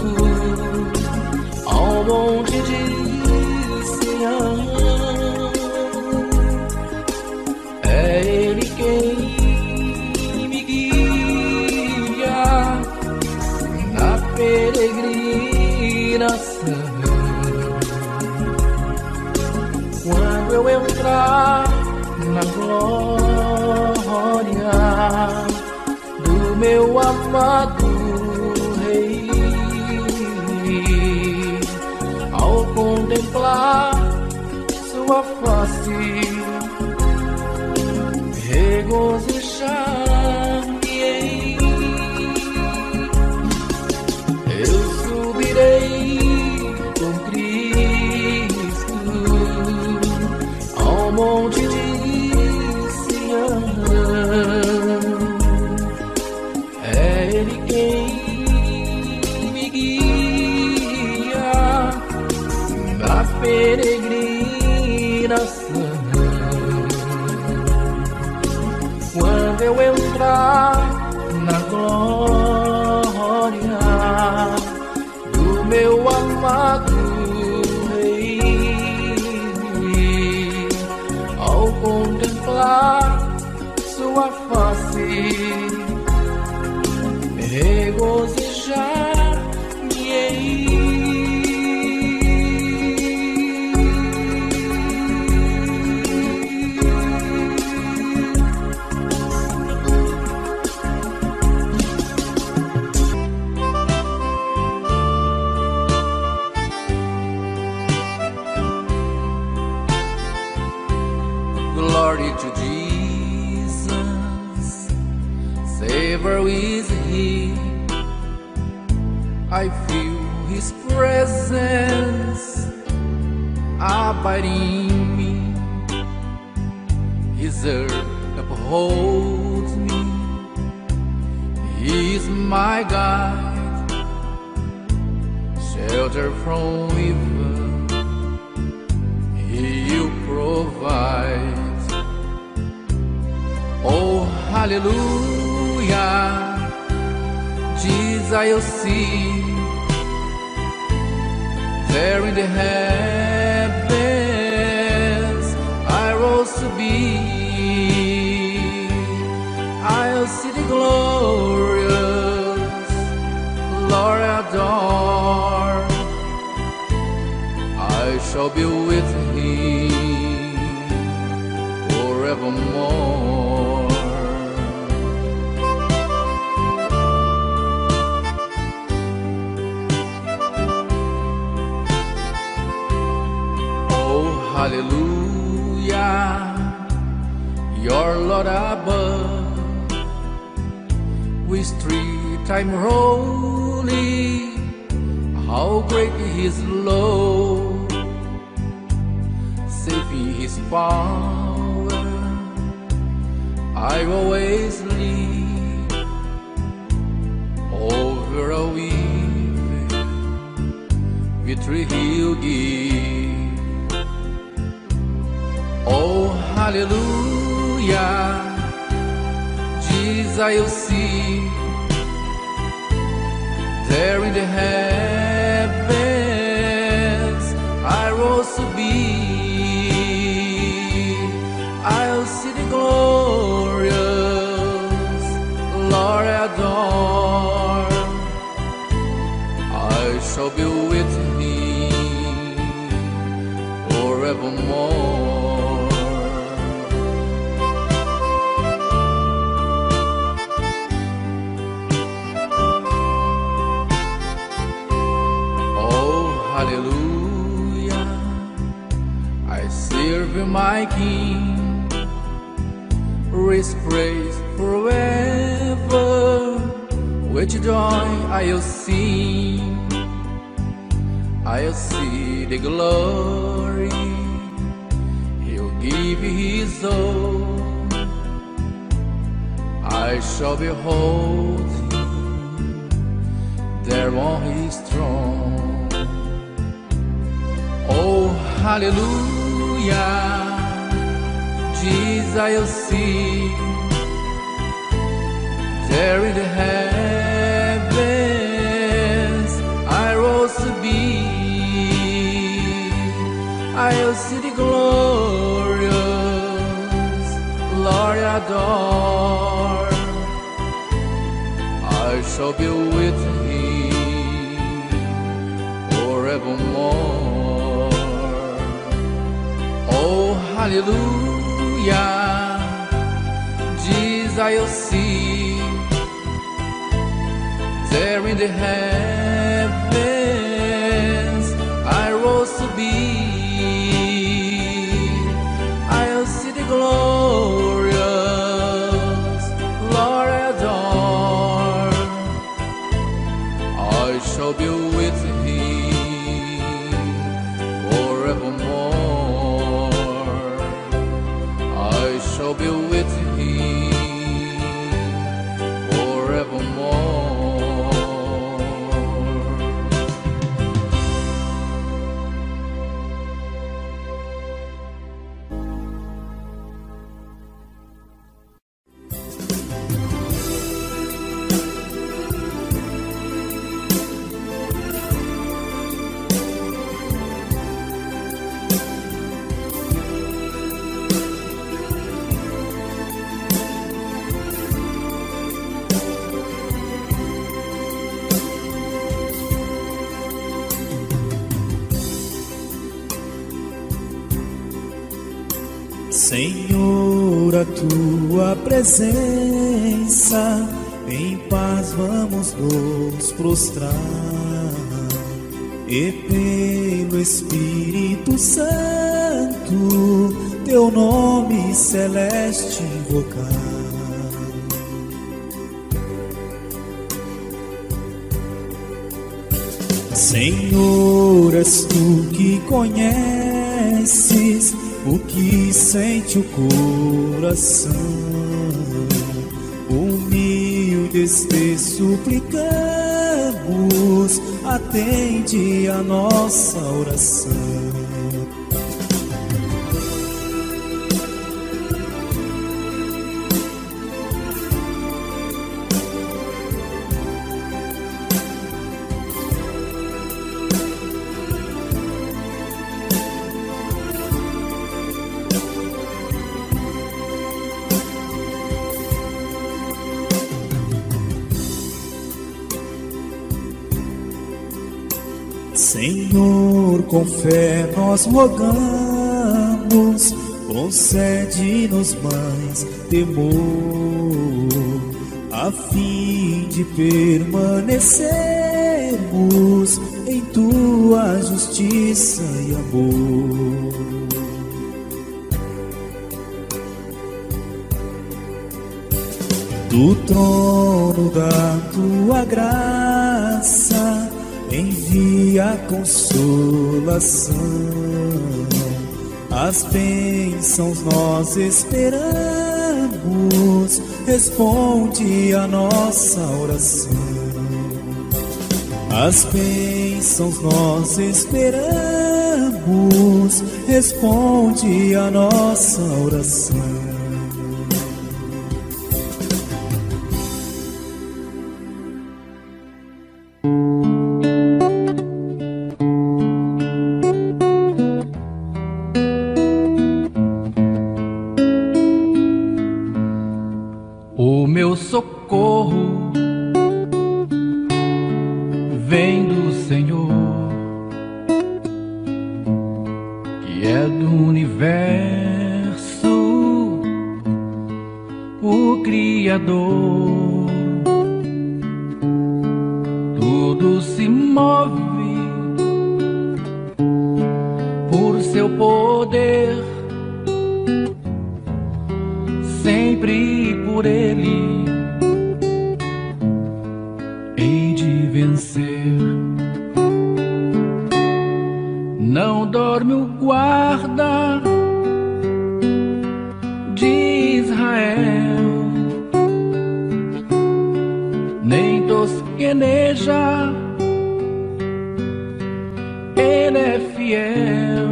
S2: ao monte de Sião. É Ele quem me guia na peregrinação. Quando eu entrar na glória do meu amado Rei, ao contemplar sua face, regozijar-me-ei. Eu subirei com Cristo ao monte de Sião. É Ele quem me guia na peregrinação. Quando eu entrar na glória do meu amado Rei, ao contemplar sua face, regozijar-me-ei. Glory to Jesus, Savior is He. I feel His presence abiding in me. His earth upholds me. He is my guide, shelter from evil. He will provide. Oh, hallelujah, Jesus I'll see there in the heavens. I rose to be. I'll see the glorious Lord adore. I shall be with Him forevermore. Hallelujah, your Lord above, with three-time holy, how great His love, saving His power, I always live over a weave, victory He'll give. Oh, hallelujah, Jesus I'll see there in the heavens. I rose to be. I'll see the glorious Lord adore. I shall be with Him forevermore. Hallelujah, I serve my King, with praise forever, with joy I'll sing, I'll see the glory He'll give His own. I shall behold Him there on His throne. Oh, hallelujah, Jesus I'll see there in the heavens. I rose to be. I'll see the glorious Lord adore. I shall be with Him forevermore. Oh, hallelujah, Jesus I'll see there in the heavens. I rose to be. I'll see the glorious
S1: Senhor, a tua presença, em paz vamos nos prostrar e pelo Espírito Santo teu nome celeste invocar. Senhor, és tu que conheces o que sente o coração, humildes te suplicamos, atende a nossa oração. Senhor, com fé nós rogamos, concede-nos mais temor, a fim de permanecermos em tua justiça e amor. Do trono da tua graça envia consolação, as bênçãos nós esperamos, responde a nossa oração. As bênçãos nós esperamos, responde a nossa oração.
S3: O meu socorro vem do Senhor, que é do universo, o Criador. Tudo se move por seu poder, sempre por Ele hei de vencer. Não dorme o guarda de Israel, nem tosqueneja, Ele é fiel,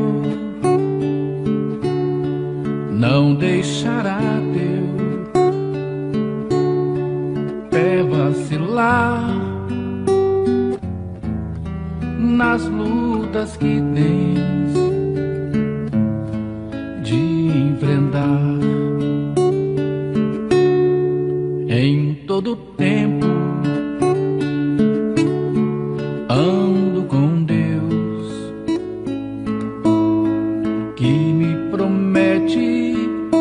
S3: não deixará teu pé vacilar nas lutas que tens de enfrentar. Em todo tempo ando com Deus, que me promete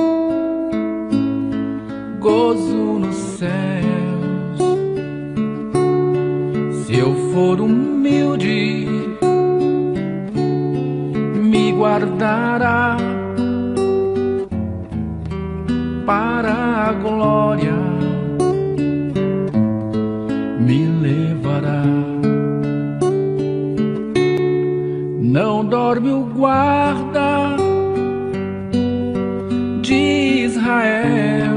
S3: gozo nos céus. Se eu for humilde, me guardará para a glória, me levará. Não dorme o guarda de Israel,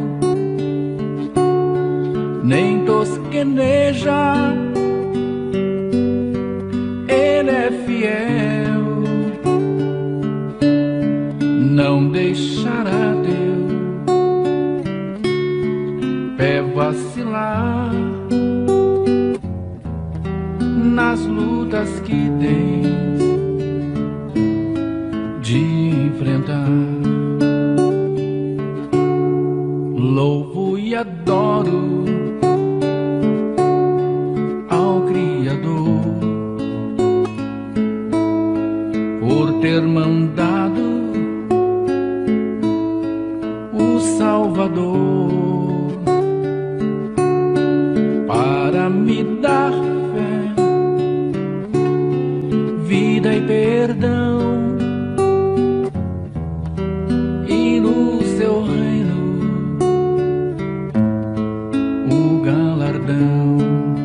S3: nem tosqueneja, Ele é fiel, não deixará teu pé vacilar nas lutas que tens de enfrentar. Louvo e adoro ao Criador por ter mandado
S1: Salvador, para me dar fé, vida e perdão, e no seu reino o galardão.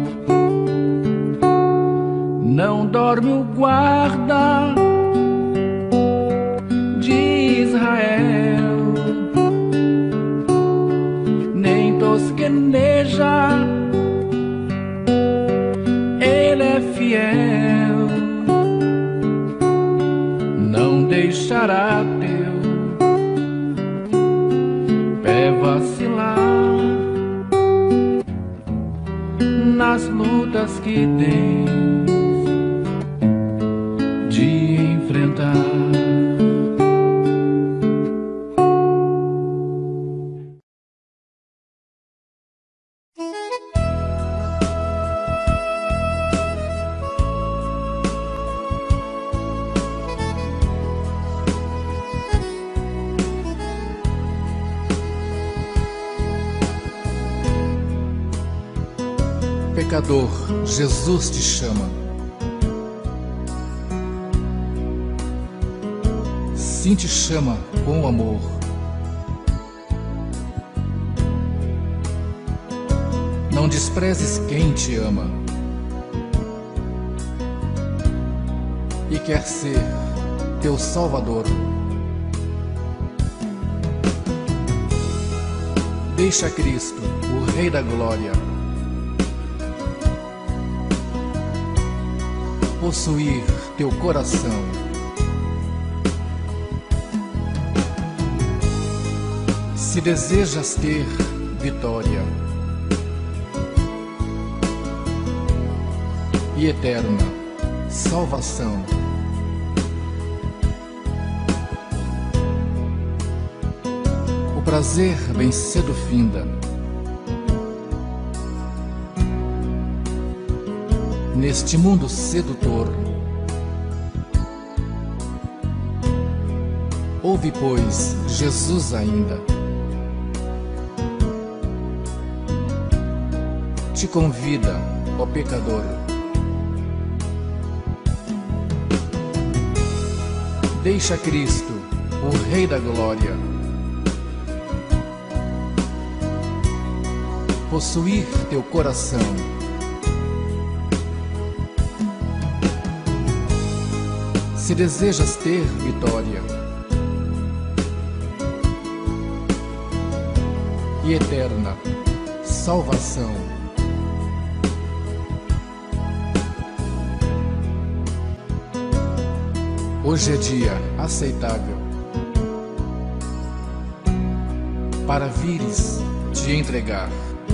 S1: Não dorme o guarda de Israel, nem tosqueneja, ele é fiel, não deixará teu pé vacilar nas lutas que tens de enfrentar.
S4: Pecador, Jesus te chama. Sim, te chama com amor. Não desprezes quem te ama e quer ser teu Salvador. Deixa Cristo, o Rei da Glória, possuir teu coração. Se desejas ter vitória e eterna salvação, o prazer bem cedo finda. Neste mundo sedutor, ouve, pois, Jesus ainda te convida, ó pecador. Deixa Cristo, o Rei da Glória, possuir teu coração. Se desejas ter vitória e eterna salvação, hoje é dia aceitável para vires te entregar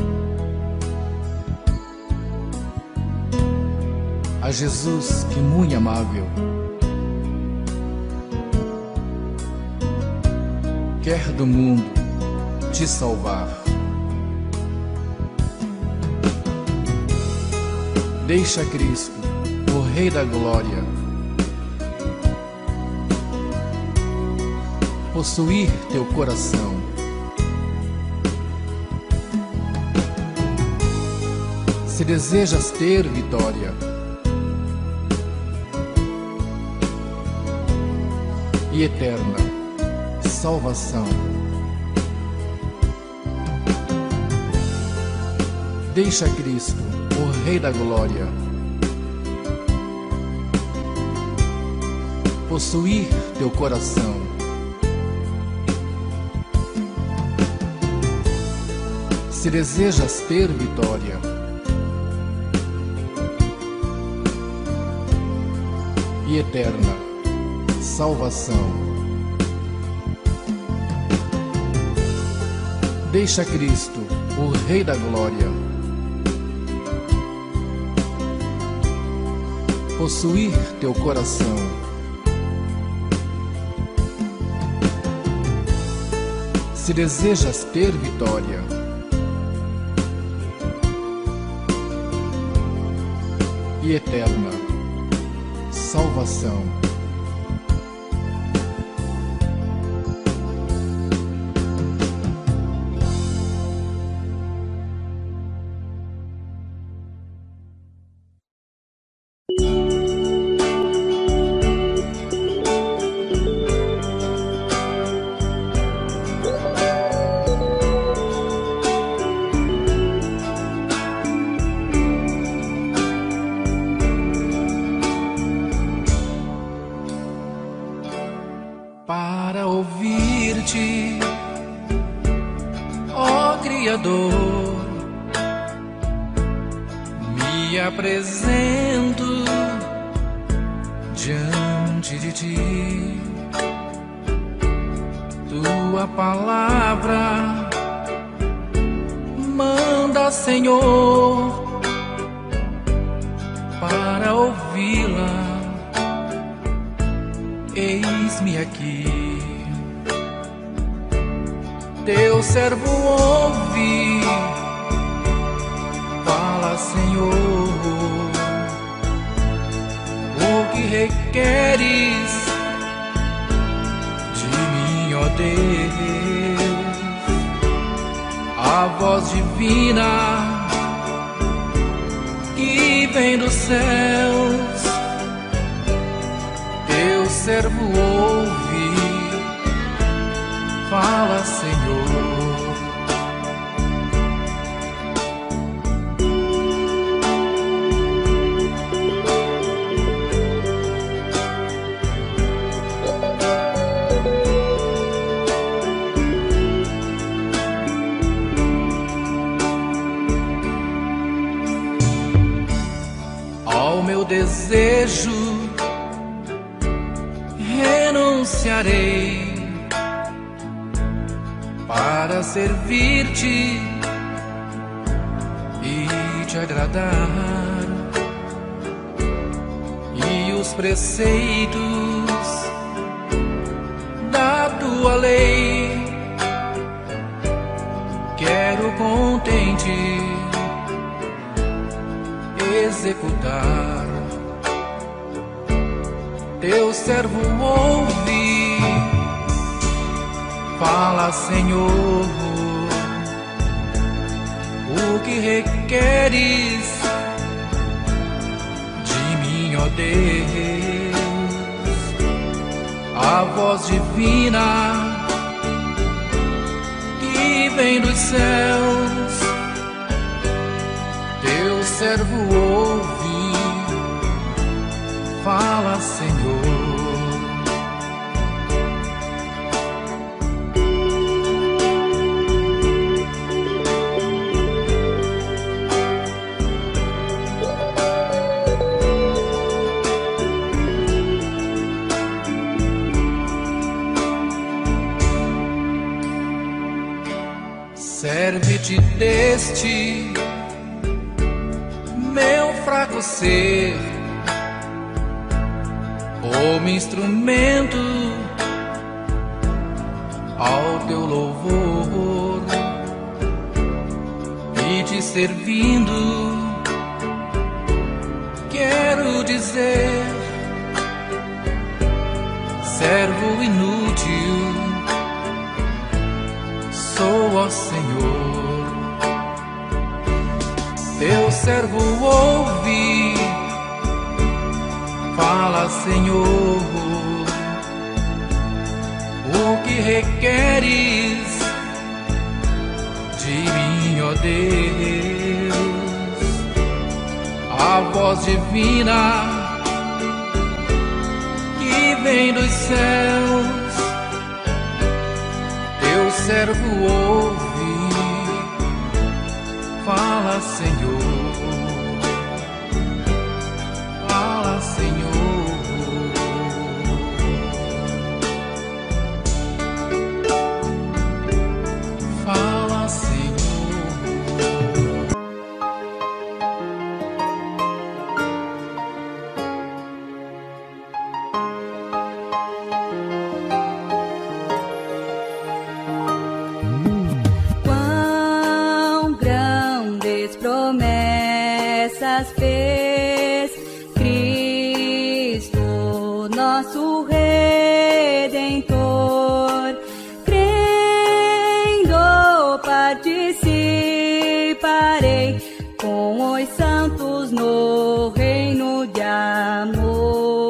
S4: a Jesus, que muito amável quer do mundo te salvar. Deixa Cristo, o Rei da Glória, possuir teu coração. Se desejas ter vitória e eterna salvação, deixa Cristo, o Rei da Glória, possuir teu coração. Se desejas ter vitória e eterna salvação, deixa Cristo, o Rei da Glória, possuir teu coração. Se desejas ter vitória e eterna salvação, para ouvir-te, ó Criador. Me apresento diante de ti. Tua palavra manda, Senhor, para ouvi-la. Eis-me aqui, teu servo ouve. Fala, Senhor, o que requeres de mim, ó Deus. A voz divina que vem dos céus, teu servo ouve. Fala, Senhor. Ao meu desejo renunciarei para servir-te e te agradar, e os preceitos da tua lei quero contente executar. Teu servo ouve. Fala, Senhor, o que requeres de mim, ó Deus. A voz divina que vem dos céus, teu servo ouve. Fala, Senhor. Serve-te deste meu fraco ser, como instrumento ao teu louvor, e te servindo quero dizer: servo inútil sou, ó Senhor. Teu servo ouve. Fala, Senhor, o que requeres de mim, ó Deus. A voz divina que vem dos céus, teu servo ouve. Fala, Senhor. Fala, Senhor. Fala, Senhor.
S5: Quão grandes promessas fez Cristo, nosso Redentor. Crendo participarei com os santos no reino de amor.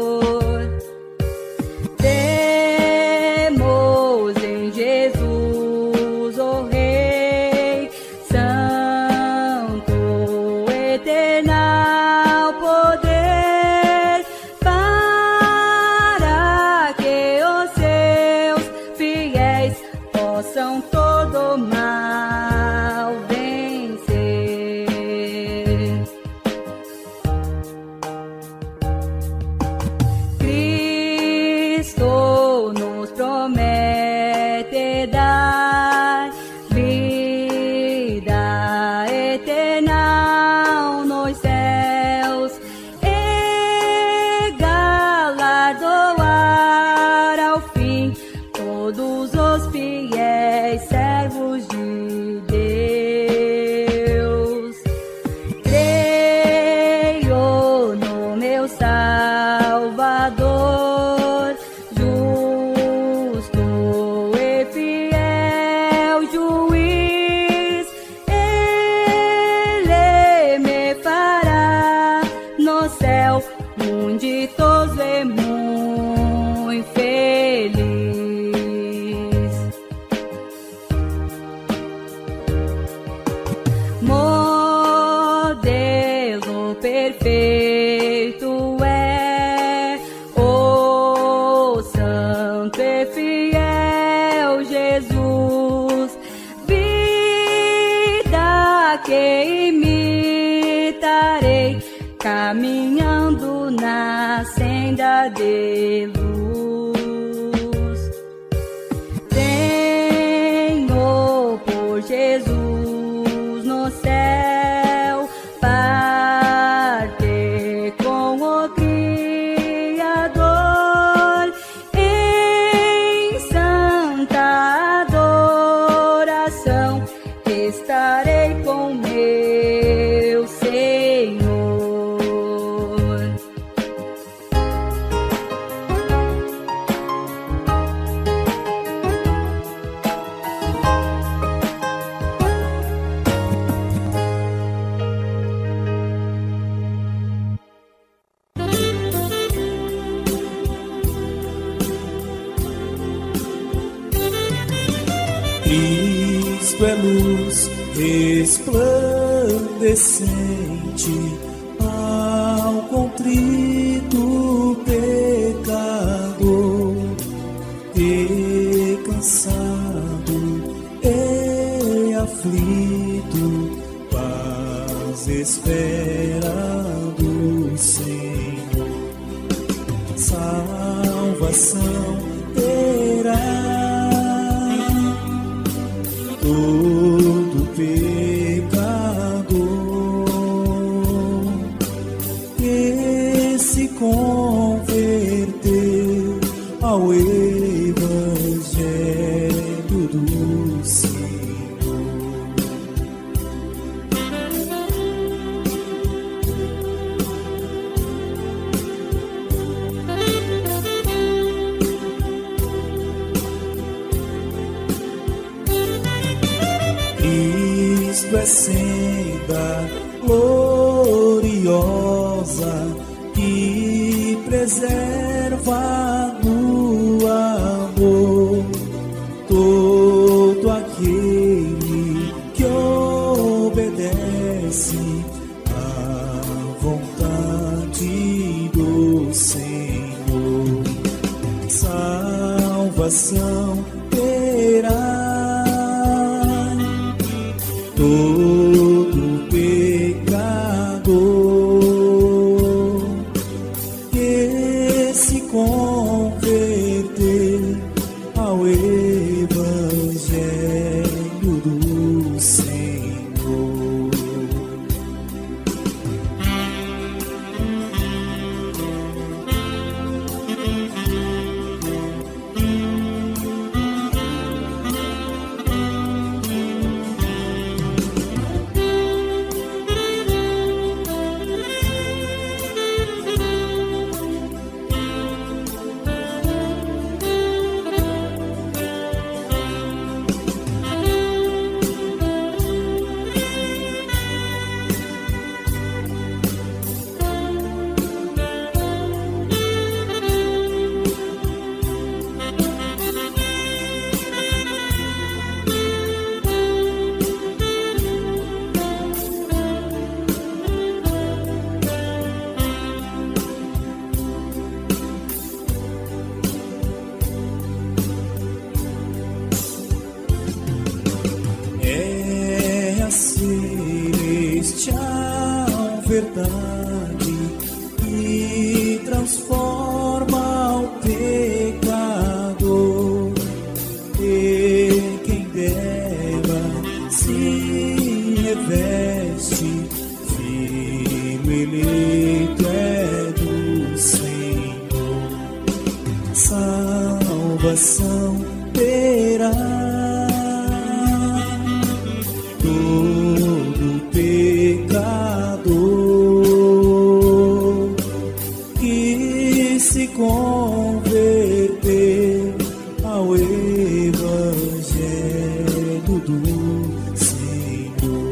S5: Temos em Jesus o Rei Santo, eternal poder, para que o seu caminhando na senda de luz. Tenho por Jesus no céu parte com o Criador em santa adoração. Estarei com meu Senhor.
S1: Cristo é luz resplandecente ao contrito pecador, e cansado e aflito, paz espera do Senhor. Salvação terá todo pecador que se converter ao Evangelho do Senhor. Cristo é senda gloriosa que preserva no amor todo aquele que obedece à vontade do Senhor. Salvação terá todo pecador que se converter ao Evangelho do Senhor. É a celestial verdade que transforma o pecador, e quem dela se reveste, filho eleito é do Senhor. Salvação terá todo pecador que se converter ao Evangelho do Senhor.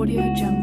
S6: Audio Jungle.